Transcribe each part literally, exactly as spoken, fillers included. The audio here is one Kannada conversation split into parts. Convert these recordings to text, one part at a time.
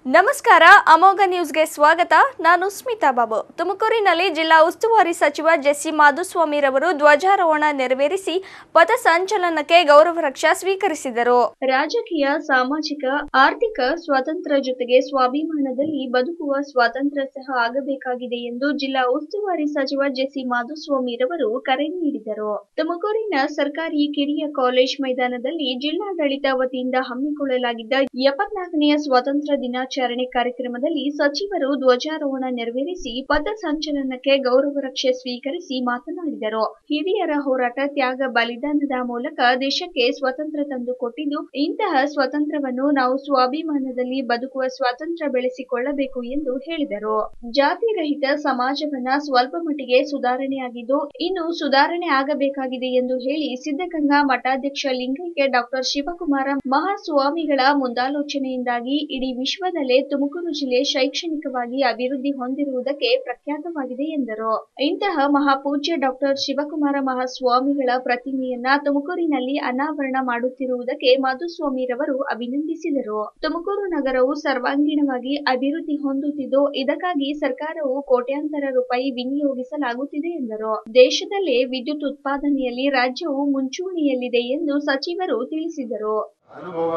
ನಮಸ್ಕಾರ ಅಮೋಘ ನ್ಯೂಸ್ಗೆ ಸ್ವಾಗತ. ನಾನು ಸ್ಮಿತಾ ಬಾಬು. ತುಮಕೂರಿನಲ್ಲಿ ಜಿಲ್ಲಾ ಉಸ್ತುವಾರಿ ಸಚಿವ ಜೆಸಿ ಮಾಧುಸ್ವಾಮಿರವರು ಧ್ವಜಾರೋಹಣ ನೆರವೇರಿಸಿ ಪಥ ಸಂಚಲನಕ್ಕೆ ಗೌರವ ರಕ್ಷಾ ಸ್ವೀಕರಿಸಿದರು. ರಾಜಕೀಯ, ಸಾಮಾಜಿಕ, ಆರ್ಥಿಕ ಸ್ವಾತಂತ್ರ್ಯ ಜೊತೆಗೆ ಸ್ವಾಭಿಮಾನದಲ್ಲಿ ಬದುಕುವ ಸ್ವಾತಂತ್ರ್ಯ ಸಹ ಆಗಬೇಕಾಗಿದೆ ಎಂದು ಜಿಲ್ಲಾ ಉಸ್ತುವಾರಿ ಸಚಿವ ಜೆಸಿ ಮಾಧುಸ್ವಾಮಿರವರು ಕರೆ ನೀಡಿದರು. ತುಮಕೂರಿನ ಸರ್ಕಾರಿ ಕಿರಿಯ ಕಾಲೇಜ್ ಮೈದಾನದಲ್ಲಿ ಜಿಲ್ಲಾಡಳಿತ ವತಿಯಿಂದ ಹಮ್ಮಿಕೊಳ್ಳಲಾಗಿದ್ದ ಎಪ್ಪತ್ನಾಲ್ಕನೆಯ ಸ್ವಾತಂತ್ರ್ಯ ದಿನ ಚಾರಣೆ ಕಾರ್ಯಕ್ರಮದಲ್ಲಿ ಸಚಿವರು ಧ್ವಜಾರೋಹಣ ನೆರವೇರಿಸಿ ಪಥ ಸಂಚಲನಕ್ಕೆ ಗೌರವ ರಕ್ಷೆ ಸ್ವೀಕರಿಸಿ ಮಾತನಾಡಿದರು. ಹಿರಿಯರ ಹೋರಾಟ, ತ್ಯಾಗ, ಬಲಿದಾನದ ಮೂಲಕ ದೇಶಕ್ಕೆ ಸ್ವಾತಂತ್ರ್ಯ ತಂದುಕೊಟ್ಟಿದ್ದು, ಇಂತಹ ಸ್ವಾತಂತ್ರ್ಯವನ್ನು ನಾವು ಸ್ವಾಭಿಮಾನದಲ್ಲಿ ಬದುಕುವ ಸ್ವಾತಂತ್ರ್ಯ ಬೆಳೆಸಿಕೊಳ್ಳಬೇಕು ಎಂದು ಹೇಳಿದರು. ಜಾತಿ ರಹಿತ ಸಮಾಜವನ್ನ ಸ್ವಲ್ಪ ಮಟ್ಟಿಗೆ ಸುಧಾರಣೆಯಾಗಿದ್ದು, ಇನ್ನು ಸುಧಾರಣೆ ಆಗಬೇಕಾಗಿದೆ ಎಂದು ಹೇಳಿ ಸಿದ್ಧಗಂಗಾ ಮಠಾಧ್ಯಕ್ಷ ಲಿಂಗೈಕ್ಯ ಡಾಕ್ಟರ್ ಶಿವಕುಮಾರ ಮಹಾಸ್ವಾಮಿಗಳ ಮುಂದಾಲೋಚನೆಯಿಂದಾಗಿ ಇಡೀ ವಿಶ್ವದಲ್ಲೇ ತುಮಕೂರು ಜಿಲ್ಲೆ ಶೈಕ್ಷಣಿಕವಾಗಿ ಅಭಿವೃದ್ಧಿ ಹೊಂದಿರುವುದಕ್ಕೆ ಪ್ರಖ್ಯಾತವಾಗಿದೆ ಎಂದರು. ಇಂತಹ ಮಹಾಪೂಜ್ಯ ಡಾಕ್ಟರ್ ಶಿವಕುಮಾರ ಮಹಾಸ್ವಾಮಿಗಳ ಪ್ರತಿಮೆಯನ್ನ ತುಮಕೂರಿನಲ್ಲಿ ಅನಾವರಣ ಮಾಡುತ್ತಿರುವುದಕ್ಕೆ ಮಾಧುಸ್ವಾಮಿರವರು ಅಭಿನಂದಿಸಿದರು. ತುಮಕೂರು ನಗರವು ಸರ್ವಾಂಗೀಣವಾಗಿ ಅಭಿವೃದ್ಧಿ ಹೊಂದುತ್ತಿದ್ದು, ಇದಕ್ಕಾಗಿ ಸರ್ಕಾರವು ಕೋಟ್ಯಾಂತರ ರೂಪಾಯಿ ವಿನಿಯೋಗಿಸಲಾಗುತ್ತಿದೆ ಎಂದರು. ದೇಶದಲ್ಲೇ ವಿದ್ಯುತ್ ಉತ್ಪಾದನೆಯಲ್ಲಿ ರಾಜ್ಯವು ಮುಂಚೂಣಿಯಲ್ಲಿದೆ ಎಂದು ಸಚಿವರು ತಿಳಿಸಿದರು. ಅನುಭವ,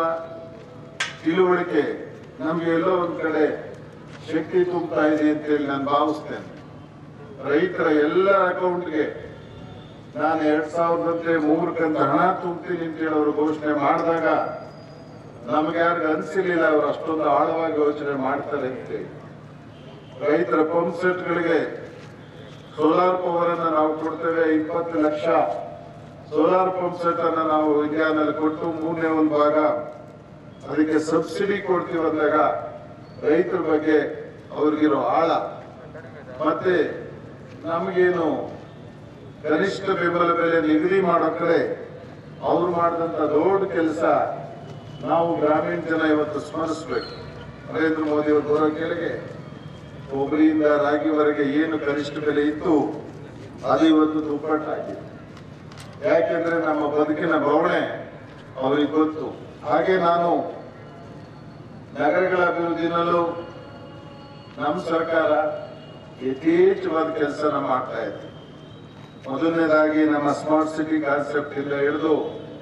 ತಿಳುವಳಿಕೆ ನಮ್ಗೆ ಎಲ್ಲೋ ಒಂದ್ ಕಡೆ ಶಕ್ತಿ ತುಂಬುತ್ತಾ ಇದೆ ಅಂತ ಹೇಳಿ ನಾನು ಭಾವಿಸ್ತೇನೆ. ರೈತರ ಎಲ್ಲ ಅಕೌಂಟ್ಗೆ ನಾನು ಎರಡ್ ಸಾವಿರದಂತೆ ಮೂರು ಕಂತ ಹಣ ತುಂಬ್ತೀನಿ ಅಂತ ಹೇಳಿ ಅವರು ಘೋಷಣೆ ಮಾಡಿದಾಗ ನಮ್ಗೆ ಯಾರಿಗ ಅನ್ಸಿರ್ಲಿಲ್ಲ ಅವರು ಅಷ್ಟೊಂದು ಆಳವಾಗಿ ಯೋಚನೆ ಮಾಡ್ತಾರೆ ಅಂತೇಳಿ. ರೈತರ ಪಂಪ್ ಸೆಟ್ಗಳಿಗೆ ಸೋಲಾರ್ ಪವರ್ ಅನ್ನ ನಾವು ಕೊಡ್ತೇವೆ. ಇಪ್ಪತ್ತು ಲಕ್ಷ ಸೋಲಾರ್ ಪಂಪ್ ಸೆಟ್ ಅನ್ನ ನಾವು ಇಂಡಿಯಾನಲ್ಲಿ ಕೊಟ್ಟು ಮೂರನೇ ಒಂದು ಭಾಗ ಅದಕ್ಕೆ ಸಬ್ಸಿಡಿ ಕೊಡ್ತೀವಿ ಅಂದಾಗ ರೈತರ ಬಗ್ಗೆ ಅವ್ರಿಗಿರೋ ಆಳ ಮತ್ತೆ ನಮಗೇನು ಕನಿಷ್ಠ ಬೆಂಬಲ ಬೆಲೆ ನಿಗದಿ ಮಾಡೋ ಕಡೆ ಅವ್ರು ಮಾಡಿದಂತ ದೊಡ್ಡ ಕೆಲಸ ನಾವು ಗ್ರಾಮೀಣ ಜನ ಇವತ್ತು ಸ್ಮರಿಸಬೇಕು. ನರೇಂದ್ರ ಮೋದಿ ಅವರು ಬರೋ ಕೆಳಗೆ ಕೊಬ್ಬರಿಯಿಂದ ರಾಗಿವರೆಗೆ ಏನು ಕನಿಷ್ಠ ಬೆಲೆ ಇತ್ತು ಅದು ಇವತ್ತು ದುಪ್ಪಟ್ಟಾಗಿದೆ. ಯಾಕೆಂದ್ರೆ ನಮ್ಮ ಬದುಕಿನ ಬವಣೆ ಅವ್ರಿಗೆ ಗೊತ್ತು. ಹಾಗೆ ನಾನು ನಗರಗಳ ಅಭಿವೃದ್ಧಿನಲ್ಲೂ ನಮ್ಮ ಸರ್ಕಾರ ಯಥೇಚ್ಛವಾದ ಕೆಲಸನ ಮಾಡ್ತಾ ಇದೆ. ಮೊದಲನೇದಾಗಿ ನಮ್ಮ ಸ್ಮಾರ್ಟ್ ಸಿಟಿ ಕಾನ್ಸೆಪ್ಟ್ ಇಂದ ಹಿಡಿದು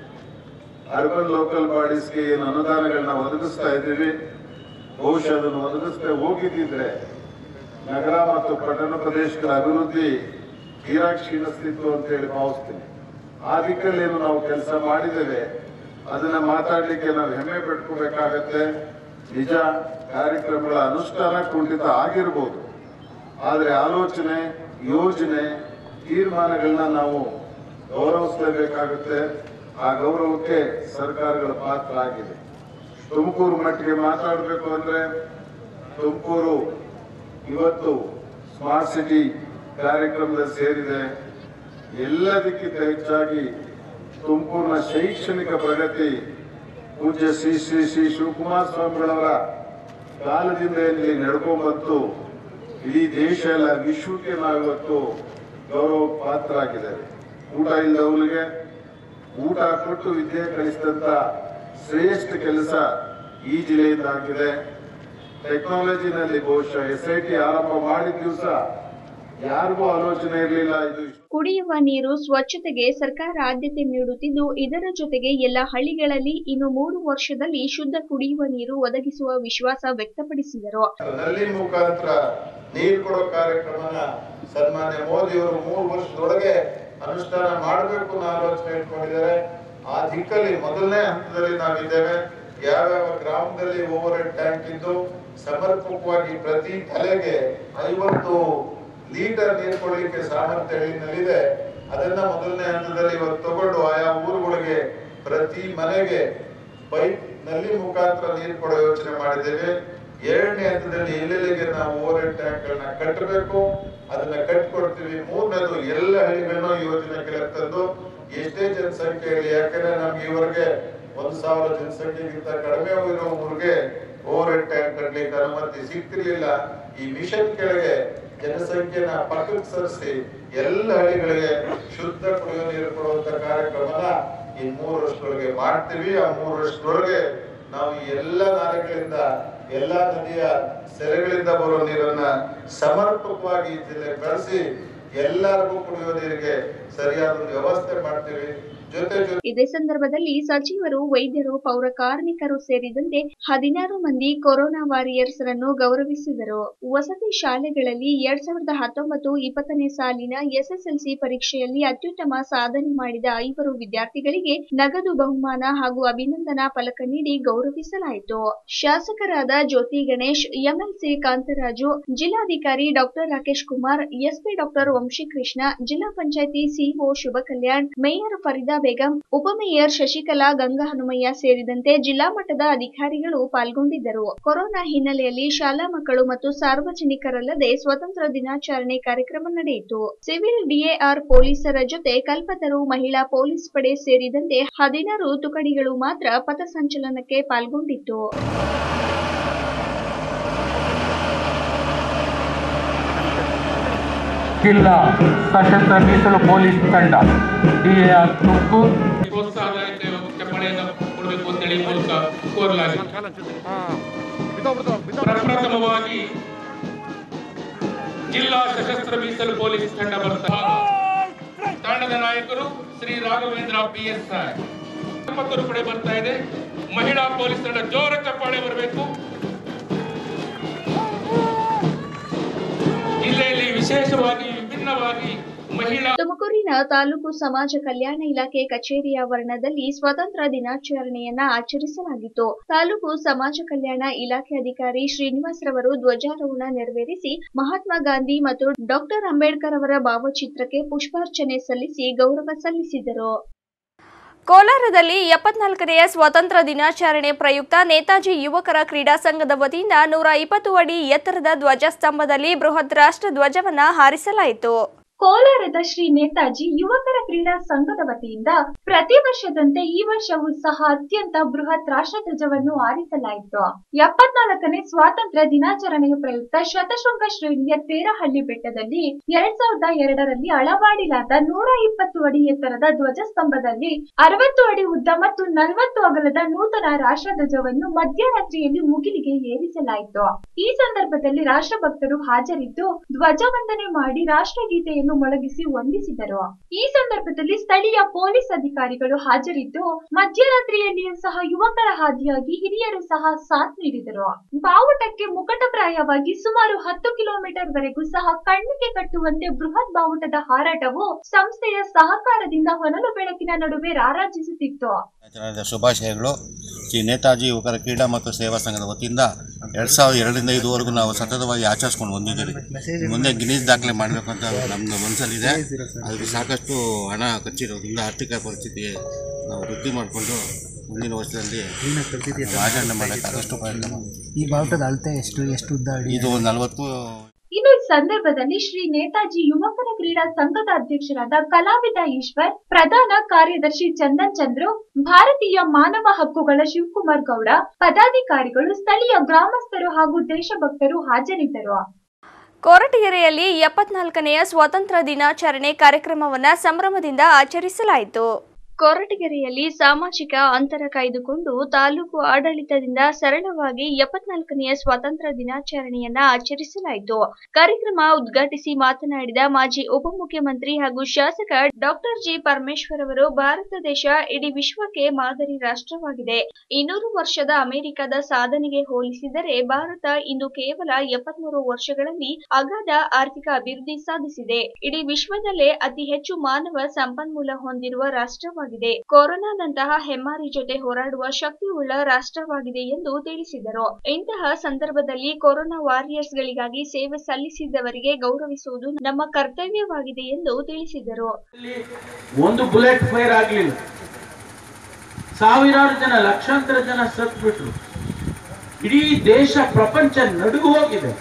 ಅರ್ಬನ್ ಲೋಕಲ್ ಬಾಡೀಸ್ಗೆ ಏನು ಅನುದಾನಗಳನ್ನ ಒದಗಿಸ್ತಾ ಇದ್ದೀವಿ, ಬಹುಶಃ ಅದನ್ನು ಒದಗಿಸ್ತಾ ಹೋಗಿದ್ದಿದ್ರೆ ನಗರ ಮತ್ತು ಪಟ್ಟಣ ಪ್ರದೇಶಗಳ ಅಭಿವೃದ್ಧಿ ತೀರಾ ಕ್ಷೀಣಿಸ್ತಿತ್ತು ಅಂತ ಹೇಳಿ ಭಾವಿಸ್ತೀನಿ. ಆ ದಿಕ್ಕಲ್ಲಿ ಏನು ನಾವು ಕೆಲಸ ಮಾಡಿದ್ದೇವೆ ಅದನ್ನ ಮಾತಾಡ್ಲಿಕ್ಕೆ ನಾವು ಹೆಮ್ಮೆ ಪಡ್ಕೋಬೇಕಾಗತ್ತೆ. ನಿಜ, ಕಾರ್ಯಕ್ರಮಗಳ ಅನುಷ್ಠಾನ ಕುಂಠಿತ ಆಗಿರ್ಬೋದು, ಆದ್ರೆ ಆಲೋಚನೆ, ಯೋಜನೆ, ತೀರ್ಮಾನಗಳನ್ನ ನಾವು ಗೌರವಿಸಲೇಬೇಕಾಗುತ್ತೆ. ಆ ಗೌರವಕ್ಕೆ ಸರ್ಕಾರಗಳ ಪಾತ್ರ ಆಗಿದೆ. ತುಮಕೂರು ಮಟ್ಟಿಗೆ ಮಾತಾಡಬೇಕು ಅಂದ್ರೆ ತುಮಕೂರು ಇವತ್ತು ಸ್ಮಾರ್ಟ್ ಸಿಟಿ ಕಾರ್ಯಕ್ರಮದಲ್ಲಿ ಸೇರಿದೆ. ಎಲ್ಲದಕ್ಕಿಂತ ಹೆಚ್ಚಾಗಿ ತುಮಕೂರಿನ ಶೈಕ್ಷಣಿಕ ಪ್ರಗತಿ ಪೂಜ್ಯ ಶ್ರೀ ಶ್ರೀ ಶ್ರೀ ಶಿವಕುಮಾರ ಸ್ವಾಮಿಗಳವರ ಕಾಲದಿಂದ ಇಲ್ಲಿ ನಡ್ಕೊಂಡ್ಬಂತು ಇಡೀ ದೇಶ ಎಲ್ಲ ವಿಶ್ವಕ್ಕೆ ನಾವಿವತ್ತು ಗೌರವ ಪಾತ್ರರಾಗಿದ್ದೇವೆ. ಊಟ ಇಲ್ಲದವರಿಗೆ ಊಟ ಕೊಟ್ಟು ವಿದ್ಯೆ ಕಲಿಸಿದಂತ ಶ್ರೇಷ್ಠ ಕೆಲಸ ಈ ಜಿಲ್ಲೆಯಿಂದ ಆಗಿದೆ. ಟೆಕ್ನಾಲಜಿನಲ್ಲಿ ಬಹುಶಃ ಎಸ್ ಐ ಟಿ ಆರಂಭ ಮಾಡಿದ ದಿವಸ ಯಾರಿಗೂ ಆಲೋಚನೆ ಇರಲಿಲ್ಲ. ಇದು ಕುಡಿಯುವ ನೀರು ಸ್ವಚ್ಛತೆಗೆ ಸರ್ಕಾರ ಆದ್ಯತೆ ನೀಡುತ್ತಿದ್ದು, ಇದರ ಜೊತೆಗೆ ಎಲ್ಲ ಹಳ್ಳಿಗಳಲ್ಲಿ ಇನ್ನು ಮೂರು ವರ್ಷದಲ್ಲಿ ಶುದ್ಧ ಕುಡಿಯುವ ನೀರು ಒದಗಿಸುವ ವಿಶ್ವಾಸ ವ್ಯಕ್ತಪಡಿಸಿದರು. ನಲ್ಲಿ ಮುಖಾಂತರ ನೀರು ಕೊಡೋ ಕಾರ್ಯಕ್ರಮನ ಸನ್ಮಾನ್ಯ ಮೋದಿ ಅವರು ಮೂರು ವರ್ಷದೊಳಗೆ ಅನುಷ್ಠಾನ ಮಾಡಬೇಕು ಅನ್ನೋ ಆಲೋಚನೆ ಇಟ್ಕೊಂಡಿದ್ದಾರೆ. ಆ ದಿಕ್ಕಲ್ಲಿ ಮೊದಲನೇ ಹಂತದಲ್ಲಿ ನಾವಿದ್ದೇವೆ. ಯಾವ್ಯಾವ ಗ್ರಾಮದಲ್ಲಿ ಓವರ್ ಹೆಡ್ ಟ್ಯಾಂಕ್ ಇದ್ದು ಸಮರ್ಪಕವಾಗಿ ಪ್ರತಿ ತಲೆಗೆ ಐವತ್ತು ಲೀಟರ್ ನೀರು ಕೊಡಲಿಕ್ಕೆ ಸಾಮರ್ಥ್ಯ ಹಳ್ಳಿನಲ್ಲಿದೆ, ಅದನ್ನ ಮೊದಲನೇ ಹಂತದಲ್ಲಿ ಇವತ್ತು ತಗೊಂಡು ಆಯಾ ಊರುಗಳಿಗೆ ಪ್ರತಿ ಮನೆಗೆ ಪೈಪ್ ನಲ್ಲಿ ಮುಖಾಂತರ ನೀರು ಕೊಡೋ ಯೋಚನೆ ಮಾಡಿದ್ದೇವೆ. ಎರಡನೇ ಹಂತದಲ್ಲಿ ಎಲ್ಲೆಲ್ಲಿಗೆ ನಾವು ಓವರ್ ಹೆಡ್ ಟ್ಯಾಂಕ್ ಗಳನ್ನ ಕಟ್ಟಬೇಕು, ಅದನ್ನ ಕಟ್ಕೊಡ್ತೀವಿ. ಮೂರನೇದು ಎಲ್ಲ ಹಳ್ಳಿಗಳನ್ನೂ ಯೋಜನೆ ಕೆಳಗೆ ತಂದು ಎಷ್ಟೇ ಜನಸಂಖ್ಯೆ ಇರಲಿ, ಯಾಕಂದ್ರೆ ನಮ್ಗೆ ಇವರಿಗೆ ಒಂದ್ ಸಾವಿರ ಜನಸಂಖ್ಯೆಗಿಂತ ಕಡಿಮೆ ಇರೋ ಊರಿಗೆ ಓವರ್ ಹೆಡ್ ಟ್ಯಾಂಕ್ ಕಟ್ಟಲಿಕ್ಕೆ ಅನುಮತಿ ಸಿಗ್ತಿರ್ಲಿಲ್ಲ. ಈ ಮಿಷನ್ ಕೆಳಗೆ ಜನಸಂಖ್ಯೆನ ಪಕ್ಕಕ್ಕೆ ಸರಿಸಿ ಎಲ್ಲ ಹಳ್ಳಿಗಳಿಗೆ ಶುದ್ಧ ಕುಡಿಯುವ ನೀರು ಕೊಡುವಂತ ಕಾರ್ಯಕ್ರಮನ ಈ ಮೂರು ವರ್ಷದೊಳಗೆ ಮಾಡ್ತೀವಿ. ಆ ಮೂರು ವರ್ಷದೊಳಗೆ ನಾವು ಎಲ್ಲ ನಾಲೆಗಳಿಂದ ಎಲ್ಲ ನದಿಯ ಸೆರೆಗಳಿಂದ ಬರುವ ನೀರನ್ನ ಸಮರ್ಪಕವಾಗಿ ಈ ಜಿಲ್ಲೆ ಕಳಿಸಿ ಎಲ್ಲರಿಗೂ ಕುಡಿಯುವ ನೀರಿಗೆ ಸರಿಯಾದ ವ್ಯವಸ್ಥೆ ಮಾಡ್ತೀವಿ. ಇದೇ ಸಂದರ್ಭದಲ್ಲಿ ಸಚಿವರು, ವೈದ್ಯರು, ಪೌರ ಕಾರ್ಮಿಕರು ಸೇರಿದಂತೆ ಹದಿನಾರು ಮಂದಿ ಕೊರೋನಾ ವಾರಿಯರ್ಸ್ ರನ್ನು ಗೌರವಿಸಿದರು. ವಸತಿ ಶಾಲೆಗಳಲ್ಲಿ ಎರಡ್ ಸಾವಿರದ ಹತ್ತೊಂಬತ್ತು ಇಪ್ಪತ್ತನೇ ಸಾಲಿನ ಎಸ್ಎಸ್ಎಲ್ಸಿ ಪರೀಕ್ಷೆಯಲ್ಲಿ ಅತ್ಯುತ್ತಮ ಸಾಧನೆ ಮಾಡಿದ ಐವರು ವಿದ್ಯಾರ್ಥಿಗಳಿಗೆ ನಗದು ಬಹುಮಾನ ಹಾಗೂ ಅಭಿನಂದನಾ ಫಲಕ ನೀಡಿ ಗೌರವಿಸಲಾಯಿತು. ಶಾಸಕರಾದ ಜ್ಯೋತಿ ಗಣೇಶ್, ಎಂಎಲ್ಸಿ ಕಾಂತರಾಜು, ಜಿಲ್ಲಾಧಿಕಾರಿ doctor Rakesh Kumar, SP doctor Vamshikrishna, ಜಿಲ್ಲಾ ಪಂಚಾಯಿತಿ ಸಿಇಒ ಶುಭ ಕಲ್ಯಾಣ್, ಮೇಯರ್ ಫರೀದಾ ಬೇಗಂ, ಉಪಮೇಯರ್ ಶಶಿಕಲಾ ಗಂಗಹನುಮಯ್ಯ ಸೇರಿದಂತೆ ಜಿಲ್ಲಾ ಮಟ್ಟದ ಅಧಿಕಾರಿಗಳು ಪಾಲ್ಗೊಂಡಿದ್ದರು. ಕೊರೋನಾ ಹಿನ್ನೆಲೆಯಲ್ಲಿ ಶಾಲಾ ಮಕ್ಕಳು ಮತ್ತು ಸಾರ್ವಜನಿಕರಲ್ಲದೆ ಸ್ವತಂತ್ರ ದಿನಾಚರಣೆ ಕಾರ್ಯಕ್ರಮ ನಡೆಯಿತು. ಸಿವಿಲ್ ಡಿಎಆರ್ ಪೊಲೀಸರ ಜೊತೆ ಕಲ್ಪತರು ಮಹಿಳಾ ಪೊಲೀಸ್ ಪಡೆ ಸೇರಿದಂತೆ ಹದಿನಾರು ತುಕಡಿಗಳು ಮಾತ್ರ ಪಥಸಂಚಲನಕ್ಕೆ ಪಾಲ್ಗೊಂಡಿತ್ತು. ಜಿಲ್ಲಾ ಸಶಸ್ತ್ರ ಮೀಸಲು ಪೊಲೀಸ್ ತಂಡ ಡಿಎಆರ್ ತುಮಕೂರು ಪ್ರೋತ್ಸಾಹದಾಯಕ ಚಪ್ಪಾಳೆಯನ್ನು ಕೊಡಬೇಕು ಅಂತೇಳಿ ಮೂಲಕ ಕೋರಲಾಗಿದೆ. ಪ್ರಪ್ರಥಮವಾಗಿ ಜಿಲ್ಲಾ ಸಶಸ್ತ್ರ ಮೀಸಲು ಪೊಲೀಸ್ ತಂಡ ಬರ್ತಾ ತಂಡದ ನಾಯಕರು ಶ್ರೀ ರಾಘವೇಂದ್ರ ಪಿ ಎಸ್ ರಾಯ್ ಇಪ್ಪತ್ತರು ಕಡೆ ಬರ್ತಾ ಇದೆ. ಮಹಿಳಾ ಪೊಲೀಸ್ ತಂಡ ಜೋರ ಚಪ್ಪಾಳೆ ಬರಬೇಕು. ಜಿಲ್ಲೆಯಲ್ಲಿ ವಿಶೇಷವಾಗಿ ವಿಭಿನ್ನವಾಗಿ ಮಹಿಳಾ ತುಮಕೂರಿನ ತಾಲೂಕು ಸಮಾಜ ಕಲ್ಯಾಣ ಇಲಾಖೆ ಕಚೇರಿಯ ಆವರಣದಲ್ಲಿ ಸ್ವಾತಂತ್ರ್ಯ ದಿನಾಚರಣೆಯನ್ನ ಆಚರಿಸಲಾಗಿತ್ತು. ತಾಲೂಕು ಸಮಾಜ ಕಲ್ಯಾಣ ಇಲಾಖೆ ಅಧಿಕಾರಿ ಶ್ರೀನಿವಾಸ್ ರವರು ಧ್ವಜಾರೋಹಣ ನೆರವೇರಿಸಿ ಮಹಾತ್ಮ ಗಾಂಧಿ ಮತ್ತು ಡಾಕ್ಟರ್ ಅಂಬೇಡ್ಕರ್ ಅವರ ಭಾವಚಿತ್ರಕ್ಕೆ ಪುಷ್ಪಾರ್ಚನೆ ಸಲ್ಲಿಸಿ ಗೌರವ ಸಲ್ಲಿಸಿದರು. ಕೋಲಾರದಲ್ಲಿ ಎಪ್ಪತ್ನಾಲ್ಕನೆಯ ಸ್ವಾತಂತ್ರ್ಯ ದಿನಾಚರಣೆ ಪ್ರಯುಕ್ತ ನೇತಾಜಿ ಯುವಕರ ಕ್ರೀಡಾ ಸಂಘದ ವತಿಯಿಂದ ನೂರ ಇಪ್ಪತ್ತು ಅಡಿ ಎತ್ತರದ ಧ್ವಜಸ್ತಂಭದಲ್ಲಿ ಬೃಹತ್ ರಾಷ್ಟ್ರ ಧ್ವಜವನ್ನ ಹಾರಿಸಲಾಯಿತು. ಕೋಲಾರದ ಶ್ರೀ ನೇತಾಜಿ ಯುವಕರ ಕ್ರೀಡಾ ಸಂಘದ ವತಿಯಿಂದ ಪ್ರತಿ ವರ್ಷದಂತೆ ಈ ವರ್ಷವೂ ಸಹ ಅತ್ಯಂತ ಬೃಹತ್ ರಾಷ್ಟ್ರಧ್ವಜವನ್ನು ಹಾರಿಸಲಾಯಿತು. ಎಪ್ಪತ್ನಾಲ್ಕನೇ ಸ್ವಾತಂತ್ರ್ಯ ದಿನಾಚರಣೆಯ ಪ್ರಯುಕ್ತ ಶತಶೃಂಗ ಶ್ರೇಣಿಯ ತೇರಹಳ್ಳಿ ಬೆಟ್ಟದಲ್ಲಿ ಎರಡ್ ಸಾವಿರದ ಎರಡರಲ್ಲಿ ಅಳವಾಡಿಲಾದ ನೂರ ಇಪ್ಪತ್ತು ಅಡಿ ಎತ್ತರದ ಧ್ವಜಸ್ತಂಭದಲ್ಲಿ ಅರವತ್ತು ಅಡಿ ಉದ್ದ ಮತ್ತು ನಲವತ್ತು ಅಗಲದ ನೂತನ ರಾಷ್ಟ್ರಧ್ವಜವನ್ನು ಮಧ್ಯರಾತ್ರಿಯಲ್ಲಿ ಮುಗಿಲಿಗೆ ಏರಿಸಲಾಯಿತು. ಈ ಸಂದರ್ಭದಲ್ಲಿ ರಾಷ್ಟ್ರಭಕ್ತರು ಹಾಜರಿದ್ದು ಧ್ವಜವಂದನೆ ಮಾಡಿ ರಾಷ್ಟ್ರಗೀತೆಯನ್ನು ಮೊಳಗಿಸಿ ವಂದಿಸಿದರು. ಈ ಸಂದರ್ಭದಲ್ಲಿ ಸ್ಥಳೀಯ ಪೊಲೀಸ್ ಅಧಿಕಾರಿಗಳು ಹಾಜರಿದ್ದು ಮಧ್ಯರಾತ್ರಿಯಲ್ಲಿಯೂ ಸಹ ಯುವಕರ ಹಾದಿಯಾಗಿ ಹಿರಿಯರು ಸಹ ಸಾಥ್ ನೀಡಿದರು. ಬಾವುಟಕ್ಕೆ ಮುಕಟಪ್ರಾಯವಾಗಿ ಸುಮಾರು ಹತ್ತು ಕಿಲೋಮೀಟರ್ ವರೆಗೂ ಸಹ ಕಣ್ಣಿಗೆ ಕಟ್ಟುವಂತೆ ಬೃಹತ್ ಬಾವುಟದ ಹಾರಾಟವು ಸಂಸ್ಥೆಯ ಸಹಕಾರದಿಂದ ಹೊನಲು ಬೆಳಕಿನ ನಡುವೆ ರಾರಾಜಿಸುತ್ತಿತ್ತು. ಶುಭಾಶಯಗಳು. ಶ್ರೀ ನೇತಾಜಿ ಯುವಕರ ಕ್ರೀಡಾ ಮತ್ತು ಸೇವಾ ಸಂಘದ ವತಿಯಿಂದ ಎರಡ್ ಸಾವಿರದ ಎರಡರಿಂದ ಇದುವರೆಗೂ ನಾವು ಸತತವಾಗಿ ಆಚರಿಸ್ಕೊಂಡು ಬಂದಿದ್ದೀವಿ. ಮುಂದೆ ಗಿನೀಸ್ ದಾಖಲೆ ಮಾಡಬೇಕಂತ ನಮ್ದು ಮನಸ್ಸಲ್ಲಿದೆ. ಅದಕ್ಕೆ ಸಾಕಷ್ಟು ಹಣ ಖರ್ಚಿರೋದ್ರಿಂದ ಆರ್ಥಿಕ ಪರಿಸ್ಥಿತಿ ನಾವು ವೃದ್ಧಿ ಮಾಡಿಕೊಂಡು ಮುಂದಿನ ವರ್ಷದಲ್ಲಿ ಆಚರಣೆ ಮಾಡೋಕ್ಕೆ ಆದಷ್ಟು ಪ್ರಯತ್ನ ಮಾಡ್ತೀವಿ. ಈ ಬಾವುಟದ ಅಳತೆ ಎಷ್ಟು ಎಷ್ಟು ಉದ್ದ? ಇದು ನಲವತ್ತು. ಇನ್ನು ಈ ಸಂದರ್ಭದಲ್ಲಿ ಶ್ರೀ ನೇತಾಜಿ ಯುವಕರ ಕ್ರೀಡಾ ಸಂಘದ ಅಧ್ಯಕ್ಷರಾದ ಕಲಾವಿದ ಈಶ್ವರ್, ಪ್ರಧಾನ ಕಾರ್ಯದರ್ಶಿ ಚಂದನ್ ಚಂದ್ರು, ಭಾರತೀಯ ಮಾನವ ಹಕ್ಕುಗಳ ಶಿವಕುಮಾರ್ ಗೌಡ, ಪದಾಧಿಕಾರಿಗಳು, ಸ್ಥಳೀಯ ಗ್ರಾಮಸ್ಥರು ಹಾಗೂ ದೇಶಭಕ್ತರು ಹಾಜರಿದ್ದರು. ಕೊರಟಗೆರೆಯಲ್ಲಿ ಎಪ್ಪತ್ನಾಲ್ಕನೆಯ ಸ್ವಾತಂತ್ರ್ಯ ದಿನಾಚರಣೆ ಕಾರ್ಯಕ್ರಮವನ್ನು ಸಂಭ್ರಮದಿಂದ ಆಚರಿಸಲಾಯಿತು. ಕೊರಟಗೆರೆಯಲ್ಲಿ ಸಾಮಾಜಿಕ ಅಂತರ ಕಾಯ್ದುಕೊಂಡು ತಾಲೂಕು ಆಡಳಿತದಿಂದ ಸರಳವಾಗಿ ಎಪ್ಪತ್ನಾಲ್ಕನೆಯ ಸ್ವಾತಂತ್ರ್ಯ ದಿನಾಚರಣೆಯನ್ನ ಆಚರಿಸಲಾಯಿತು. ಕಾರ್ಯಕ್ರಮ ಉದ್ಘಾಟಿಸಿ ಮಾತನಾಡಿದ ಮಾಜಿ ಉಪಮುಖ್ಯಮಂತ್ರಿ ಹಾಗೂ ಶಾಸಕ ಡಾಕ್ಟರ್ ಜಿ ಪರಮೇಶ್ವರ್ ಅವರು, ಭಾರತ ದೇಶ ಇಡೀ ವಿಶ್ವಕ್ಕೆ ಮಾದರಿ ರಾಷ್ಟ್ರವಾಗಿದೆ. ಇನ್ನೂರು ವರ್ಷದ ಅಮೆರಿಕದ ಸಾಧನೆಗೆ ಹೋಲಿಸಿದರೆ ಭಾರತ ಇಂದು ಕೇವಲ ಎಪ್ಪತ್ಮೂರು ವರ್ಷಗಳಲ್ಲಿ ಅಗಾಧ ಆರ್ಥಿಕ ಅಭಿವೃದ್ಧಿ ಸಾಧಿಸಿದೆ. ಇಡೀ ವಿಶ್ವದಲ್ಲೇ ಅತಿ ಹೆಚ್ಚು ಮಾನವ ಸಂಪನ್ಮೂಲ ಹೊಂದಿರುವ ರಾಷ್ಟ್ರವಾಗಿದೆ. ಕೊರೋನಾದಂತಹ ಹೆಮ್ಮಾರಿ ಜೊತೆ ಹೋರಾಡುವ ಶಕ್ತಿಯುಳ್ಳ ರಾಷ್ಟ್ರವಾಗಿದೆ ಎಂದು ತಿಳಿಸಿದರು. ಇಂತಹ ಸಂದರ್ಭದಲ್ಲಿ ಕೊರೋನಾ ವಾರಿಯರ್ಸ್ ಗಳಿಗಾಗಿ ಸೇವೆ ಸಲ್ಲಿಸಿದವರಿಗೆ ಗೌರವಿಸುವುದು ನಮ್ಮ ಕರ್ತವ್ಯವಾಗಿದೆ ಎಂದು ತಿಳಿಸಿದರು. ಒಂದು ಬುಲೆಟ್ ಫೈರ್ ಆಗಲಿಲ್ಲ, ಸಾವಿರಾರು ಜನ, ಲಕ್ಷಾಂತರ ಜನ ಸತ್ಬಿಟ್ರು. ಇಡೀ ದೇಶ, ಪ್ರಪಂಚ ನಡುಗು ಹೋಗಿದೆ.